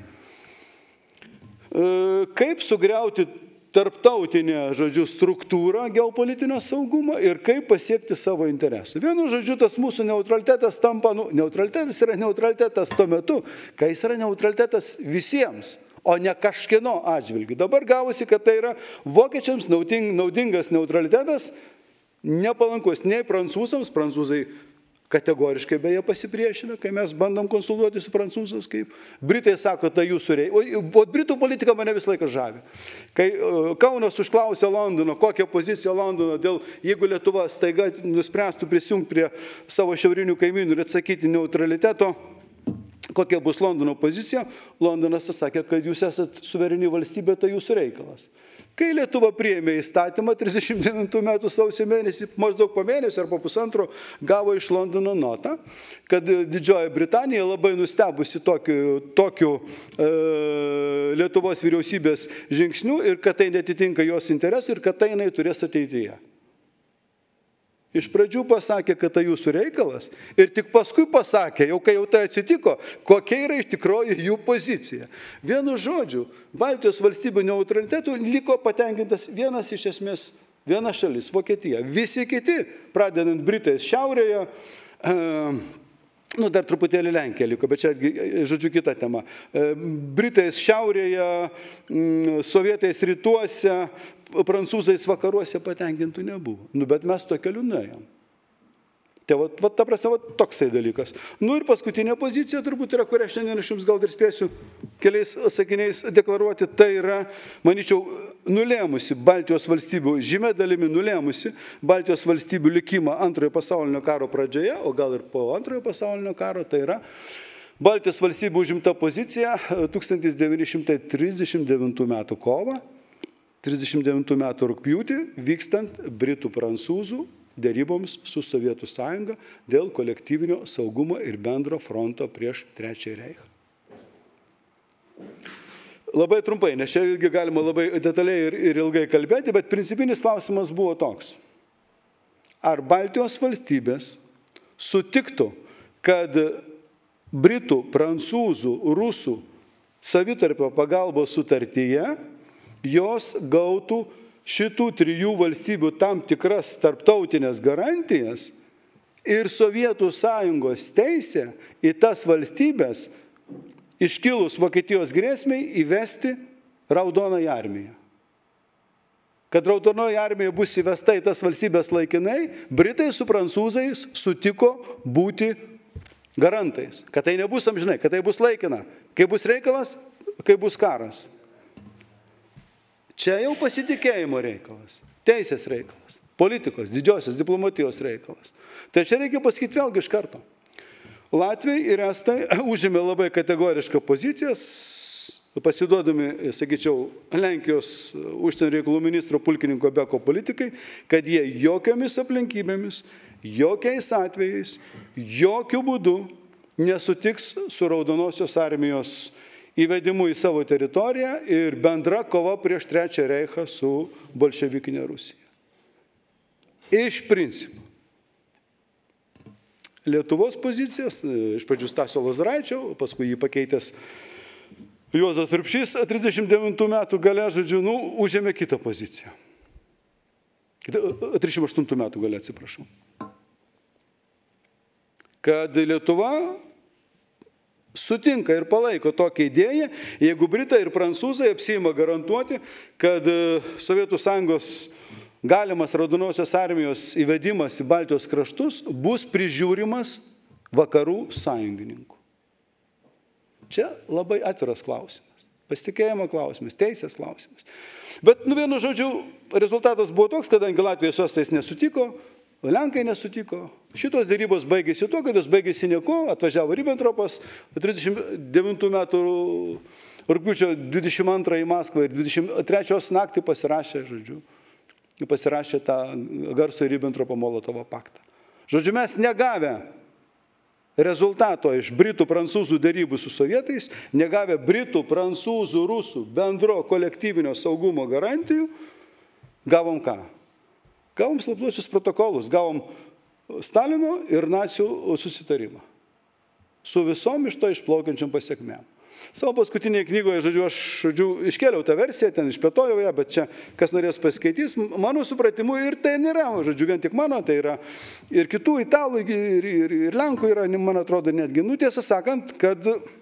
kaip sugriauti tarptautinę, žodžiu, struktūrą geopolitinio saugumo ir kaip pasiekti savo interesų. Vienu žodžiu, tas mūsų neutralitetas tampa, neutralitetas yra neutralitetas tuo metu, kai jis yra neutralitetas visiems, o ne kažkieno atžvilgiu. Dabar gavosi, kad tai yra vokiečiams naudingas neutralitetas, nepalankus nei prancūzams, prancūzai kategoriškai beje pasipriešina, kai mes bandom konsultuoti su prancūzais, kaip Britai sako, tai jūsų reikia. O Britų politika mane visą laiką žavi. Kai Kaunas užklausė Londono, kokią poziciją Londono, jeigu Lietuva staiga nuspręstų prisijungti prie savo šiaurinių kaimynų ir atsakyti neutraliteto, kokia bus Londono pozicija, Londonas sakė, kad jūs esat suvereni valstybė, tai jūsų reikalas. Kai Lietuva priėmė įstatymą 39 metų sausio mėnesį, maždaug po mėnesio ar po pusantro, gavo iš Londono notą, kad Didžioji Britanija labai nustebusi tokiu Lietuvos vyriausybės žingsniu ir kad tai netitinka jos interesų ir kad tai jinai turės ateityje. Iš pradžių pasakė, kad tai jūsų reikalas ir tik paskui pasakė, kai jau tai atsitiko, kokia yra iš tikrųjų jų pozicija. Vienu žodžiu, Baltijos valstybių neutralitetų liko patenkintas viena šalis, Vokietija. Visi kiti, pradedant Britais šiaurėje, dar truputėlį Lenkija liko, bet čia, žodžiu, kita tema. Britais šiaurėje, sovietais rytuose, prancūzais vakaruose patenkintų nebuvo. Bet mes to keliu nuėjom. Tai ta prasme, toksai dalykas. Ir paskutinė pozicija turbūt yra, kurią šiandien aš jums gal ir spėsiu keliais sakiniais deklaruoti, tai yra, manyčiau, nulėmusi Baltijos valstybių, žymė dalimi nulėmusi Baltijos valstybių likimą Antrojo pasaulinio karo pradžioje, o gal ir po Antrojo pasaulinio karo, tai yra Baltijos valstybių užimta pozicija 1939 metų kovą, 1939 metų rugpjūtį vykstant Britų-Prancūzų deryboms su Sovietų sąjunga dėl kolektyvinio saugumo ir bendro fronto prieš Trečiąjį reichą. Labai trumpai, nes čia galima labai detaliai ir ilgai kalbėti, bet principinis klausimas buvo toks. Ar Baltijos valstybės sutiktų, kad Britų, prancūzų, rusų savitarpio pagalbos sutartyje jos gautų šitų trijų valstybių tam tikras tarptautinės garantijas ir Sovietų sąjungos teisė į tas valstybės iškilus Vokietijos grėsmiai įvesti Raudonąją armiją. Kad Raudonoji armija bus įvesta į tas valstybės laikinai, Britai su prancūzais sutiko būti garantais, kad tai nebus amžinai, kad tai bus laikina, kai bus reikalas, kai bus karas. Čia jau pasitikėjimo reikalas, teisės reikalas, politikos, didžiosios diplomatijos reikalas. Tai čia reikia pasakyti vėlgi iš karto. Latviai ir estai užėmė labai kategorišką pozicijas, pasiduodami, sakyčiau, Lenkijos užsienio reikalų ministro pulkininko Beko politikai, kad jie jokiomis aplinkybėmis, jokiais atvejais, jokių būdų nesutiks su Raudonosios armijos įvedimu į savo teritoriją ir bendra kova prieš Trečią reichą su bolševikinė Rusija. Iš principo. Lietuvos pozicijas, iš pradžių Stasio Lozoraičio, paskui jį pakeitęs Juozas Urbšys 39 metų gale, užėmė kitą poziciją. 38 metų gale, atsiprašau. Kad Lietuva sutinka ir palaiko tokią idėją, jeigu Britai ir Prancūzai apsiima garantuoti, kad Sovietų sąjungos galimas Raudonosios armijos įvedimas į Baltijos kraštus bus prižiūrimas vakarų sąjungininkų. Čia labai atviras klausimas, pasitikėjimo klausimas, teisės klausimas. Bet, vienu žodžiu, rezultatas buvo toks, kadangi Latvijos su estais nesutiko, Lenkai nesutiko. Šitos dėrybos baigėsi tuo, kad jos baigėsi nieko, atvažiavo Ribbentropas 39 metų rugpjūčio 22 į Maskvą ir 23 naktį pasirašė tą garsų Ribbentropo-Molotovo paktą. Žodžiu, mes negavę rezultato iš Britų, prancūzų dėrybų su sovietais, negavę Britų, prancūzų, rusų bendro kolektyvinio saugumo garantijų, gavom ką? Gavom slaptuosius protokolus, gavom Stalino ir nacių susitarimą. Su visom iš to išplaukiančiam pasiekmėm. Savo paskutinėje knygoje, aš iškėliau tą versiją, ten išplėtojau ją, bet čia, kas norės paskaitys, mano supratimu ir tai nėra, vien tik mano, tai yra ir kitų italų, ir lenkų yra, man atrodo, netgi, tiesą sakant, kad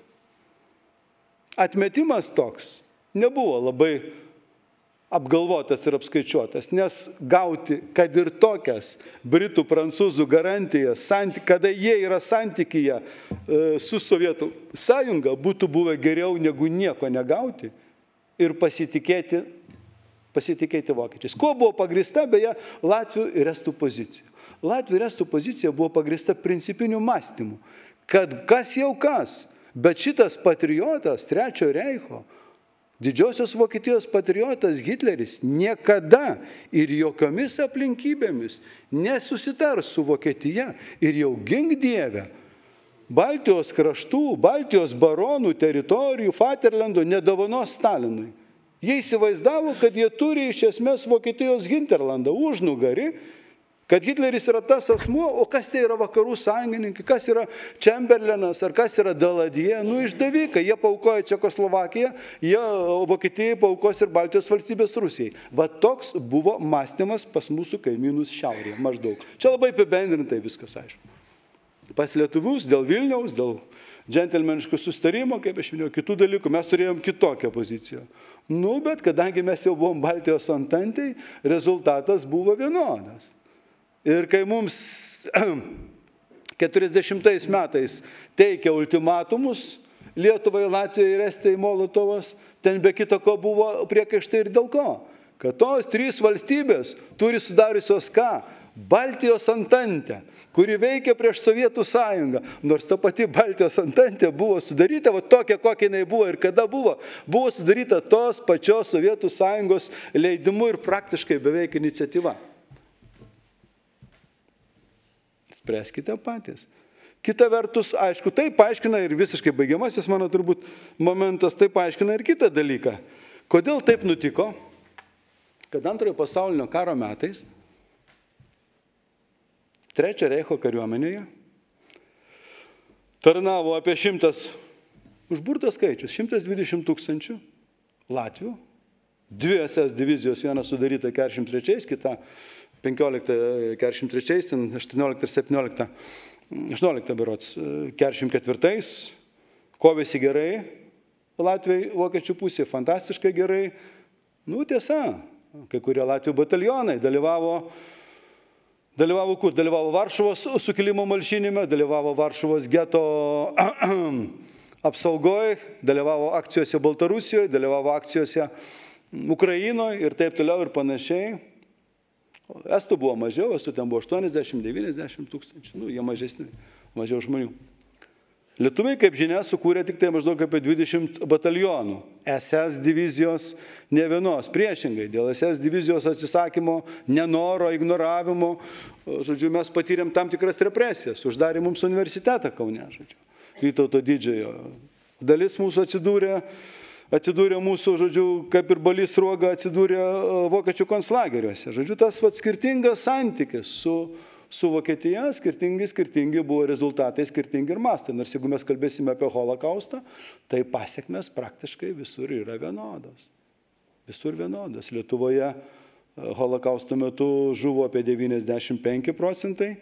atmetimas toks nebuvo labai apgalvotas ir apskaičiuotas, nes gauti, kad ir tokias Britų, prancūzų garantijas, kada jie yra santykyje su Sovietų sąjunga, būtų buvę geriau negu nieko negauti ir pasitikėti vokiečiais. Kuo buvo pagrįsta, beje, Latvių ir estų pozicija? Latvių ir estų pozicija buvo pagrįsta principiniu mąstymu, kad kas jau kas, bet šitas patriotas Trečiojo reicho, Didžiosios Vokietijos patriotas Hitleris niekada ir jokiomis aplinkybėmis nesusitars su Vokietija ir jau gink Dieve Baltijos kraštų, Baltijos baronų teritorijų, Vaterlando nedovanos Stalinui. Jie įsivaizdavo, kad jie turi iš esmės Vokietijos hinterlandą, užnugarį, kad Hitleris yra tas asmuo, o kas tai yra vakarų sąjungininkai, kas yra Čemberlenas, ar kas yra Daladier, išdavikai, jie paukoja Čekoslovakiją, jie Vokietijai paukos ir Baltijos valstybės Rusijai. Va toks buvo mąstymas pas mūsų kaimynus šiaurėje, maždaug. Čia labai apibendrintai viskas, aišku. Pas lietuvius dėl Vilniaus, dėl džentelmeniškų sustarimo, kaip aš minėjau, kitų dalykų, mes turėjom kitokią poziciją. Bet kadangi mes jau buvom Baltijos antantei, rezultatas buvo vienodas. Ir kai mums 40 metais teikia ultimatumus Lietuvai, Latvijai ir Estijai Molotovas, ten be kito ko buvo priekaištai ir dėl ko? Kad tos trys valstybės turi sudariusios ką? Baltijos antantę, kuri veikia prieš Sovietų sąjungą. Nors ta pati Baltijos antantė buvo sudaryta, tokia, kokia jinai buvo ir kada buvo sudaryta tos pačios Sovietų sąjungos leidimu ir praktiškai beveik iniciatyva. Spręskite patys. Kita vertus, aišku, tai paaiškina ir visiškai baigiamasis mano turbūt momentas, tai paaiškina ir kitą dalyką. Kodėl taip nutiko, kad Antrojo pasaulinio karo metais Trečio reicho kariuomenėje tarnavo apie 100, užburtas skaičius, 120 000 latvių, 2 SS divizijos, viena sudaryta 43, kita 15, 43, 18 ir 17, 18 berods, 44, kovėsi gerai, Latviai vokiečių pusė, fantastiškai gerai. Nu, tiesa, kai kurie Latvių batalionai dalyvavo kur? Dalyvavo Varšuvos sukilimo malšinime, dalyvavo Varšuvos geto apsaugoje, dalyvavo akcijose Baltarusijoje, dalyvavo akcijose Ukrainoje ir taip toliau ir panašiai. Estų buvo mažiau, estų ten buvo 80-90 tūkstančių, nu, jie mažesni, mažiau žmonių. Lietuviai, kaip žinia, sukūrė tik tai maždaug apie 20 batalionų. SS divizijos ne vienos, priešingai, dėl SS divizijos atsisakymo, nenoro, ignoravimo, žodžiu, mes patyrėm tam tikras represijas, uždarė mums universitetą Kaune, žodžiu, Vytauto Didžiojo. Dalis mūsų atsidūrė mūsų, žodžiu, kaip ir Balys Sruoga atsidūrė vokiečių konclageriuose. Žodžiu, tas skirtingas santykis su Vokietija, skirtingi buvo rezultatai, skirtingi ir mastai. Nors jeigu mes kalbėsime apie holokaustą, tai pasiekmes praktiškai visur yra vienodos. Visur vienodos. Lietuvoje holokausto metu žuvo apie 95%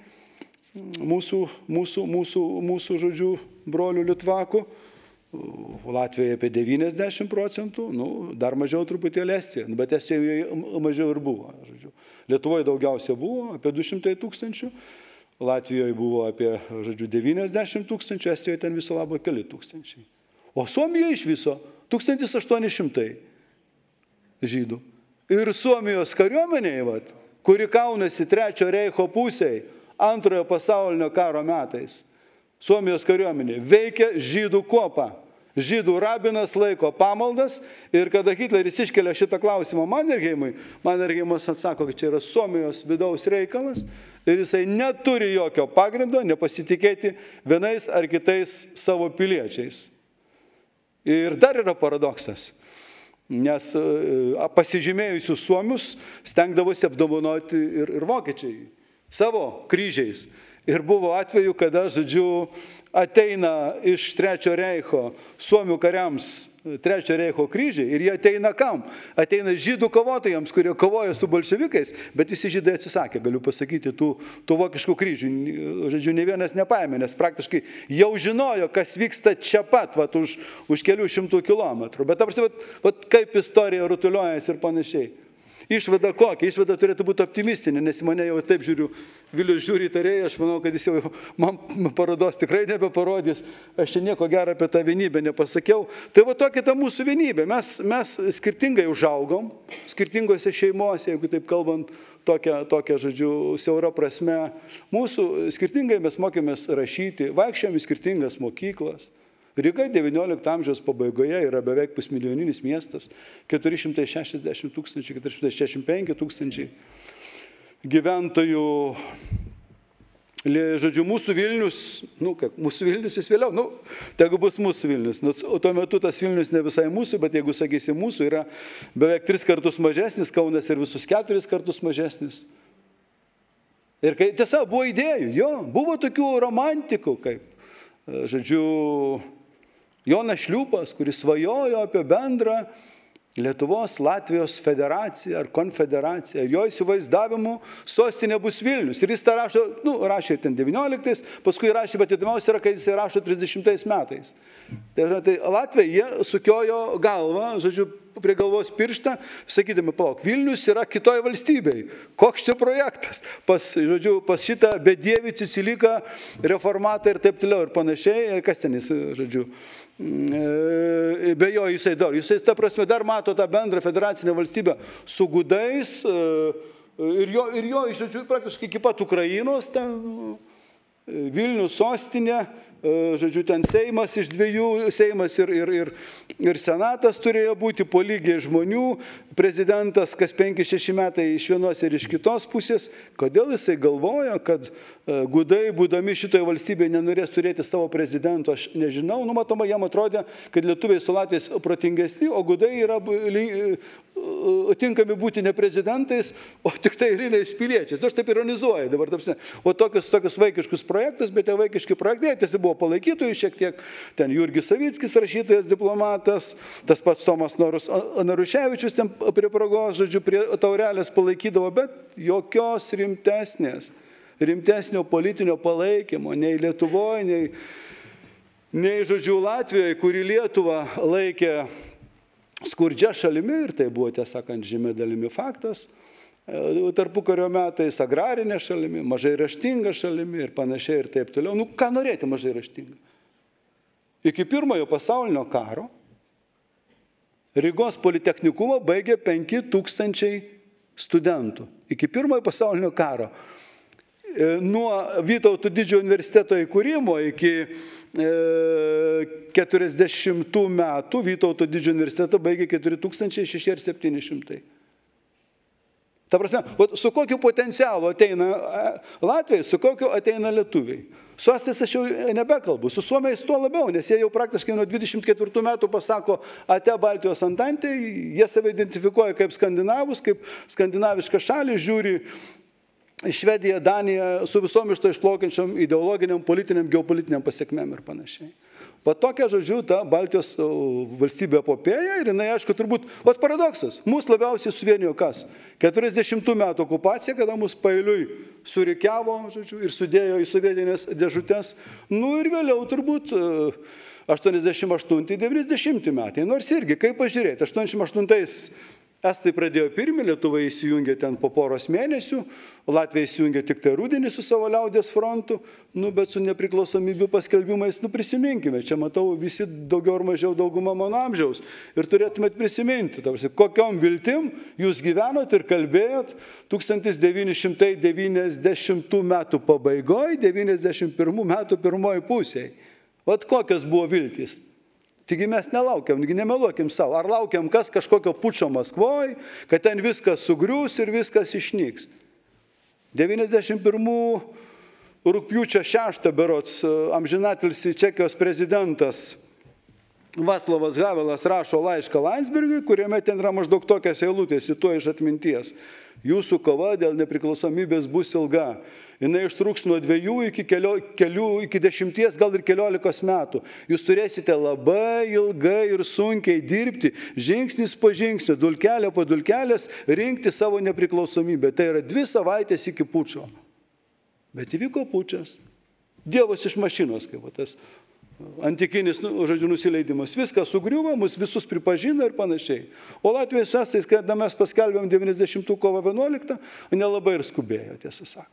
mūsų žodžiu, brolių litvakų. Latvijoje apie 90%, nu, dar mažiau truputėlį Estijoje, bet Estijoje mažiau ir buvo. Žodžiu. Lietuvoje daugiausia buvo apie 200 000, Latvijoje buvo apie, žodžiu, 90 000, Estijoje ten viso labo keli tūkstančiai. O Suomijoje iš viso 1800 žydų. Ir Suomijos kariuomenėje, kuri kaunasi Trečio reicho pusėje Antrojo pasaulinio karo metais, Suomijos kariuomenė veikia žydų kuopą. Žydų rabinas laiko pamaldas ir kada Hitleris iškelia šitą klausimą Mannerheimui, Mannerheimas atsako, kad čia yra Suomijos vidaus reikalas ir jisai neturi jokio pagrindo nepasitikėti vienais ar kitais savo piliečiais. Ir dar yra paradoksas, nes pasižymėjusius suomius stengdavosi apdovanoti ir vokiečiai savo kryžiais. Ir buvo atveju, kada, žodžiu, ateina iš Trečio reicho suomių kariams Trečio reicho kryžiai ir jie ateina kam? Ateina žydų kovotojams, kurie kovoja su bolševikais, bet visi žydai atsisakė, galiu pasakyti, tų vokiškų kryžių. Žodžiu, ne vienas nepaėmė, nes praktiškai jau žinojo, kas vyksta čia pat, už kelių šimtų kilometrų. Bet kaip istorija rutuliuojasi ir panašiai. Išvada kokia? Išvada turėtų būti optimistinė, nes mane jau taip žiūriu, Vilius žiūri įtarėjai, aš manau, kad jis jau man parodos tikrai nebeparodys, aš čia nieko gero apie tą vienybę nepasakiau. Tai va tokia ta mūsų vienybė, mes skirtingai užaugom, skirtingose šeimose, jeigu taip kalbant, tokia, žodžiu, siaura prasme. Mūsų skirtingai mes mokėmės rašyti, vaikščiojom į skirtingas mokyklas. Ryga 19 amžiaus pabaigoje yra beveik pusmilijoninis miestas, 460 000, 465 000 gyventojų. Žodžiu, mūsų Vilnius, mūsų Vilnius jis vėliau, tegu bus mūsų Vilnius. O tuo metu tas Vilnius ne visai mūsų, bet jeigu sakysi mūsų, yra beveik 3 kartus mažesnis, Kaunas ir visus 4 kartus mažesnis. Ir kai tiesa buvo idėjų, buvo tokių romantikų, kaip, žodžiu, Jonas Šliūpas, kuris svajojo apie bendrą Lietuvos, Latvijos federaciją ar konfederaciją. Jo įsivaizdavimu sostinė bus Vilnius. Ir jis tą rašė ten 19, paskui rašė, bet įdomiausia yra, kad jis rašo 30 metais. Tai Latvija, jie sukiojo galvą, žodžiu, prie galvos pirštą, sakydami, palauk, Vilnius yra kitoje valstybėje. Koks čia projektas? Pas šitą bedievį Ciciliką, reformatą ir taip toliau ir panašiai. Kas ten jis, žodžiu? Be jo jisai ta prasme dar mato tą bendrą federacinę valstybę su gudais, ir jo žodžiu, praktiškai iki pat Ukrainos, ten Vilnius sostinė, žodžiu, ten Seimas iš dviejų, Seimas ir Senatas turėjo būti po lygiai žmonių, prezidentas kas 5-6 metai iš vienos ir iš kitos pusės. Kodėl jisai galvoja, kad gudai, būdami šitoje valstybėje, nenorės turėti savo prezidento, aš nežinau. Numatoma, jam atrodė, kad lietuviai su latviais protingesni, o gudai yra tinkami būti ne prezidentais, o tik tai eiliniais piliečiais. Aš taip ironizuoju dabar. O tokius vaikiškus projektus, bet tie vaikiški projektai, tiesa buvo palaikytojų šiek tiek. Ten Jurgis Savickis, rašytojas, diplomatas, tas pats Tomas Naruševičius ten prie progos, žodžiu, prie taurelės palaikydavo, bet jokios rimtesnio politinio palaikymo, nei Lietuvoje, nei žodžiu, Latvijoje, kuri Lietuvą laikė skurdžia šalimi, ir tai buvo, tiesą sakant, žymė dalimi faktas, tarpukario metais agrarinė šalimi, mažai raštinga šalimi ir panašiai ir taip toliau. Nu, ką norėti mažai raštinga? Iki pirmojo pasaulinio karo Rygos politechnikumą baigė 5000 studentų. Iki pirmojo pasaulinio karo. Nuo Vytauto didžiojo universiteto įkūrimo iki 40 metų Vytauto didžiojo universitetą baigė 4600. Ta prasme, su kokiu potencialu ateina Latvijai, su kokiu ateina lietuviai. Su estais aš jau nebekalbu, su suomiais tuo labiau, nes jie jau praktiškai nuo 24 metų pasako ate Baltijos antantė, jie save identifikuoja kaip skandinavus, kaip skandinavišką šalį, žiūri Švediją, Daniją su visom iš to išplaukiančiom ideologiniam, politiniam, geopolitiniam pasiekmėm ir panašiai. Va tokia, žodžiu, ta Baltijos valstybė epopėja ir jinai, aišku, turbūt, paradoksas, mūsų labiausiai suvienijo kas? 40 metų okupacija, kada mus pailiui surikiavo, žodžiu, ir sudėjo į sovietinės dėžutės, nu ir vėliau turbūt 88-90 metai, nors irgi, kaip pažiūrėti, 88 Estai pradėjo pirmi, Lietuva įsijungė ten po poros mėnesių, Latvija įsijungė tik tai rudenį su savo liaudies frontu, nu, bet su nepriklausomybių paskelbimais, nu, prisiminkime, čia matau visi daugiau ar mažiau dauguma mano amžiaus ir turėtumėt prisiminti, kokiom viltim jūs gyvenot ir kalbėjot 1990 metų pabaigoje, 91 metų pirmoji pusėje. Vat kokios buvo viltys. Taigi mes nelaukiam, nemeluokim savo, ar laukiam kas kažkokio pučo Maskvoje, kad ten viskas sugrius ir viskas išnyks. 91 rugpjūčio 6 berods amžinatilsį Čekijos prezidentas Vaclavas Havelas rašo laišką Landsbergiui, kuriame ten yra maždaug tokias eilutės, cituoju iš atminties. Jūsų kova dėl nepriklausomybės bus ilga. Jinai ištruks nuo 2 iki 10, gal ir 14 metų. Jūs turėsite labai ilgai ir sunkiai dirbti, žingsnis po žingsnio, dulkelė po dulkelės, rinkti savo nepriklausomybę. Tai yra 2 savaitės iki pučo. Bet įvyko pučas. Dievas iš mašinos, kaip tas antikinis, žodžiu, nusileidimas. Viskas sugriuvo, mus visus pripažino ir panašiai. O Latvijai su estais, kada mes paskelbėm 90 kovo 11, nelabai ir skubėjo, tiesą sakant.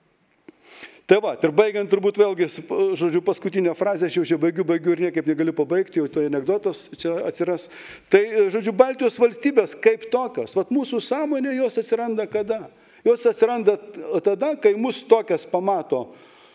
Tai va, ir baigiant turbūt vėlgi, žodžiu, paskutinę frazę, aš jau čia baigiu ir niekaip negaliu pabaigti, jau to anekdotas čia atsiras. Tai, žodžiu, Baltijos valstybės kaip tokios, vat mūsų sąmonė, jos atsiranda kada? Jos atsiranda tada, kai mus tokias pamato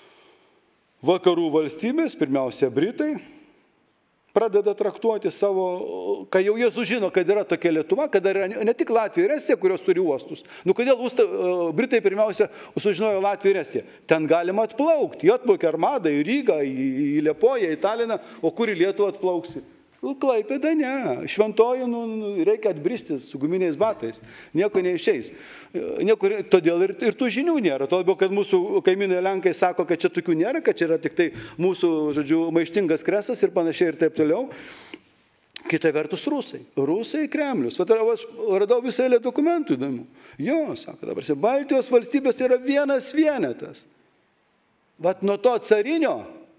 vakarų valstybės, pirmiausia Britai, pradeda traktuoti savo, kai jau jie sužino, kad yra tokia Lietuva, kad yra ne tik Latvija ir Estija, kurios turi uostus. Nu, kodėl Britai pirmiausia sužinojo Latviją ir Estiją? Ten galima atplaukti. Jie atplaukė armadą į Rygą, į Liepoją, į Taliną, o kur į Lietuvą atplauksi? Klaipėda ne. Šventoji, reikia atbristi su guminiais batais. Nieko neišeis. Todėl ir tų žinių nėra. Tuo labiau, kad mūsų kaimynai Lenkai sako, kad čia tokių nėra, kad čia yra tik tai mūsų, žodžiu, maištingas kresas ir panašiai ir taip toliau. Kita vertus Rusai. Rusai Kremlius. Radau visą eilę dokumentų įdomių. Jo, sako dabar, Baltijos valstybės yra vienas vienetas. Vat nuo to carinio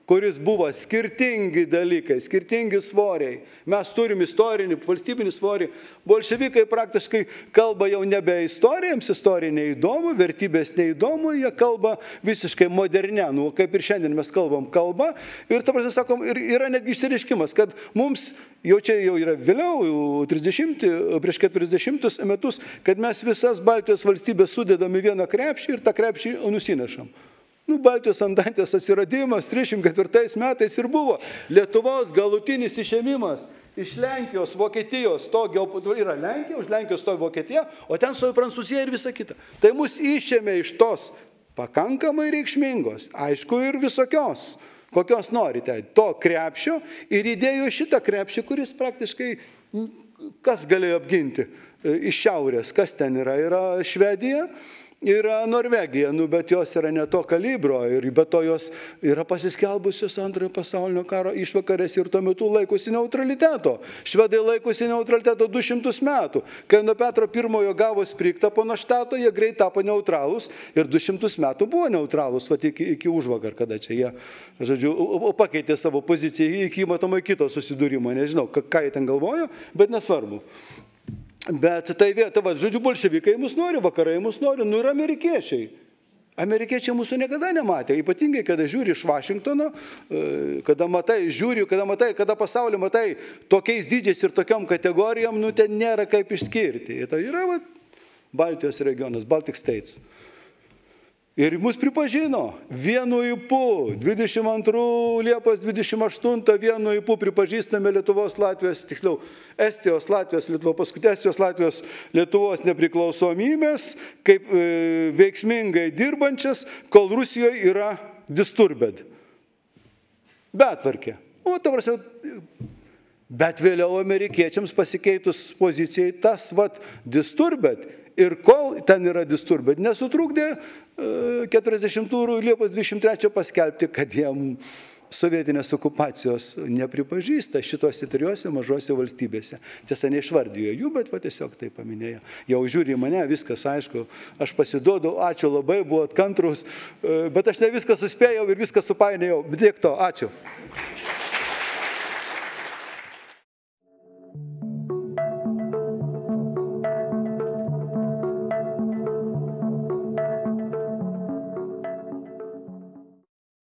kuris buvo skirtingi dalykai, skirtingi svoriai. Mes turim istorinį, valstybinį svorį. Bolševikai praktiškai kalba jau nebe istorijams, istorija neįdomu, vertybės neįdomu, jie kalba visiškai modernę, kaip ir šiandien mes kalbam kalbą. Ir ta prasme, sakom, ir yra netgi išsireiškimas, kad mums jau čia jau yra vėliau, prieš 40 metus, kad mes visas Baltijos valstybės sudedam į vieną krepšį ir tą krepšį nusinešam. Baltijos antantės atsiradimas 34 metais ir buvo Lietuvos galutinis išėmimas iš Lenkijos, Vokietijos, yra Lenkija, už Lenkijos stovi Vokietija, o ten stovi Prancūzija ir visa kita. Tai mus išėmė iš tos pakankamai reikšmingos, aišku ir visokios, kokios norite, to krepšio ir įdėjo šitą krepšį, kuris praktiškai, kas galėjo apginti iš šiaurės, kas ten yra, yra Švedija, yra Norvegija, bet jos yra ne to kalibro ir be to jos yra pasiskelbusios Antrojo pasaulinio karo išvakarės ir tuo metu laikosi neutraliteto. Švedai laikosi neutraliteto 200 metų. Kai nuo Petro I gavo sprigtą po Naštato, jie greit tapo neutralūs ir 200 metų buvo neutralūs, iki užvakar, kada čia jie, žodžiu, pakeitė savo poziciją iki matomai kito susidūrimo. Nežinau, ką jie ten galvojo, bet nesvarbu. Bet tai vieta, žodžiu, bolševikai mus nori, vakarai mus nori, ir amerikiečiai. Amerikiečiai mūsų niekada nematė, ypatingai, kada žiūri iš Vašingtono, kada pasaulį matai tokiais dydžiais ir tokiom kategorijom, ten nėra kaip išskirti. Tai yra Baltijos regionas, Baltic States. Ir mus pripažino vienu ypu, 22 Liepos 28 vienu ypu pripažįstame Lietuvos, Latvijos, tiksliau, Estijos, Latvijos, Lietuvos, paskui Estijos, Latvijos, Lietuvos nepriklausomybės, kaip veiksmingai dirbančias, kol Rusijoje yra disturbed. Betvarkė. Bet vėliau amerikiečiams pasikeitus pozicijai tas disturbed. Ir kol ten yra disturbed, nesutrūkdė 40 Liepos 23 paskelbti, kad jam sovietinės okupacijos nepripažįsta šitose trijuose mažose valstybėse. Tiesa, neišvardijo jų, bet tiesiog tai paminėjo. Jau žiūri į mane, viskas aišku, aš pasiduodu, ačiū labai, buvot kantrus, bet aš ne viską suspėjau ir viską supainėjau. Tiek to, ačiū.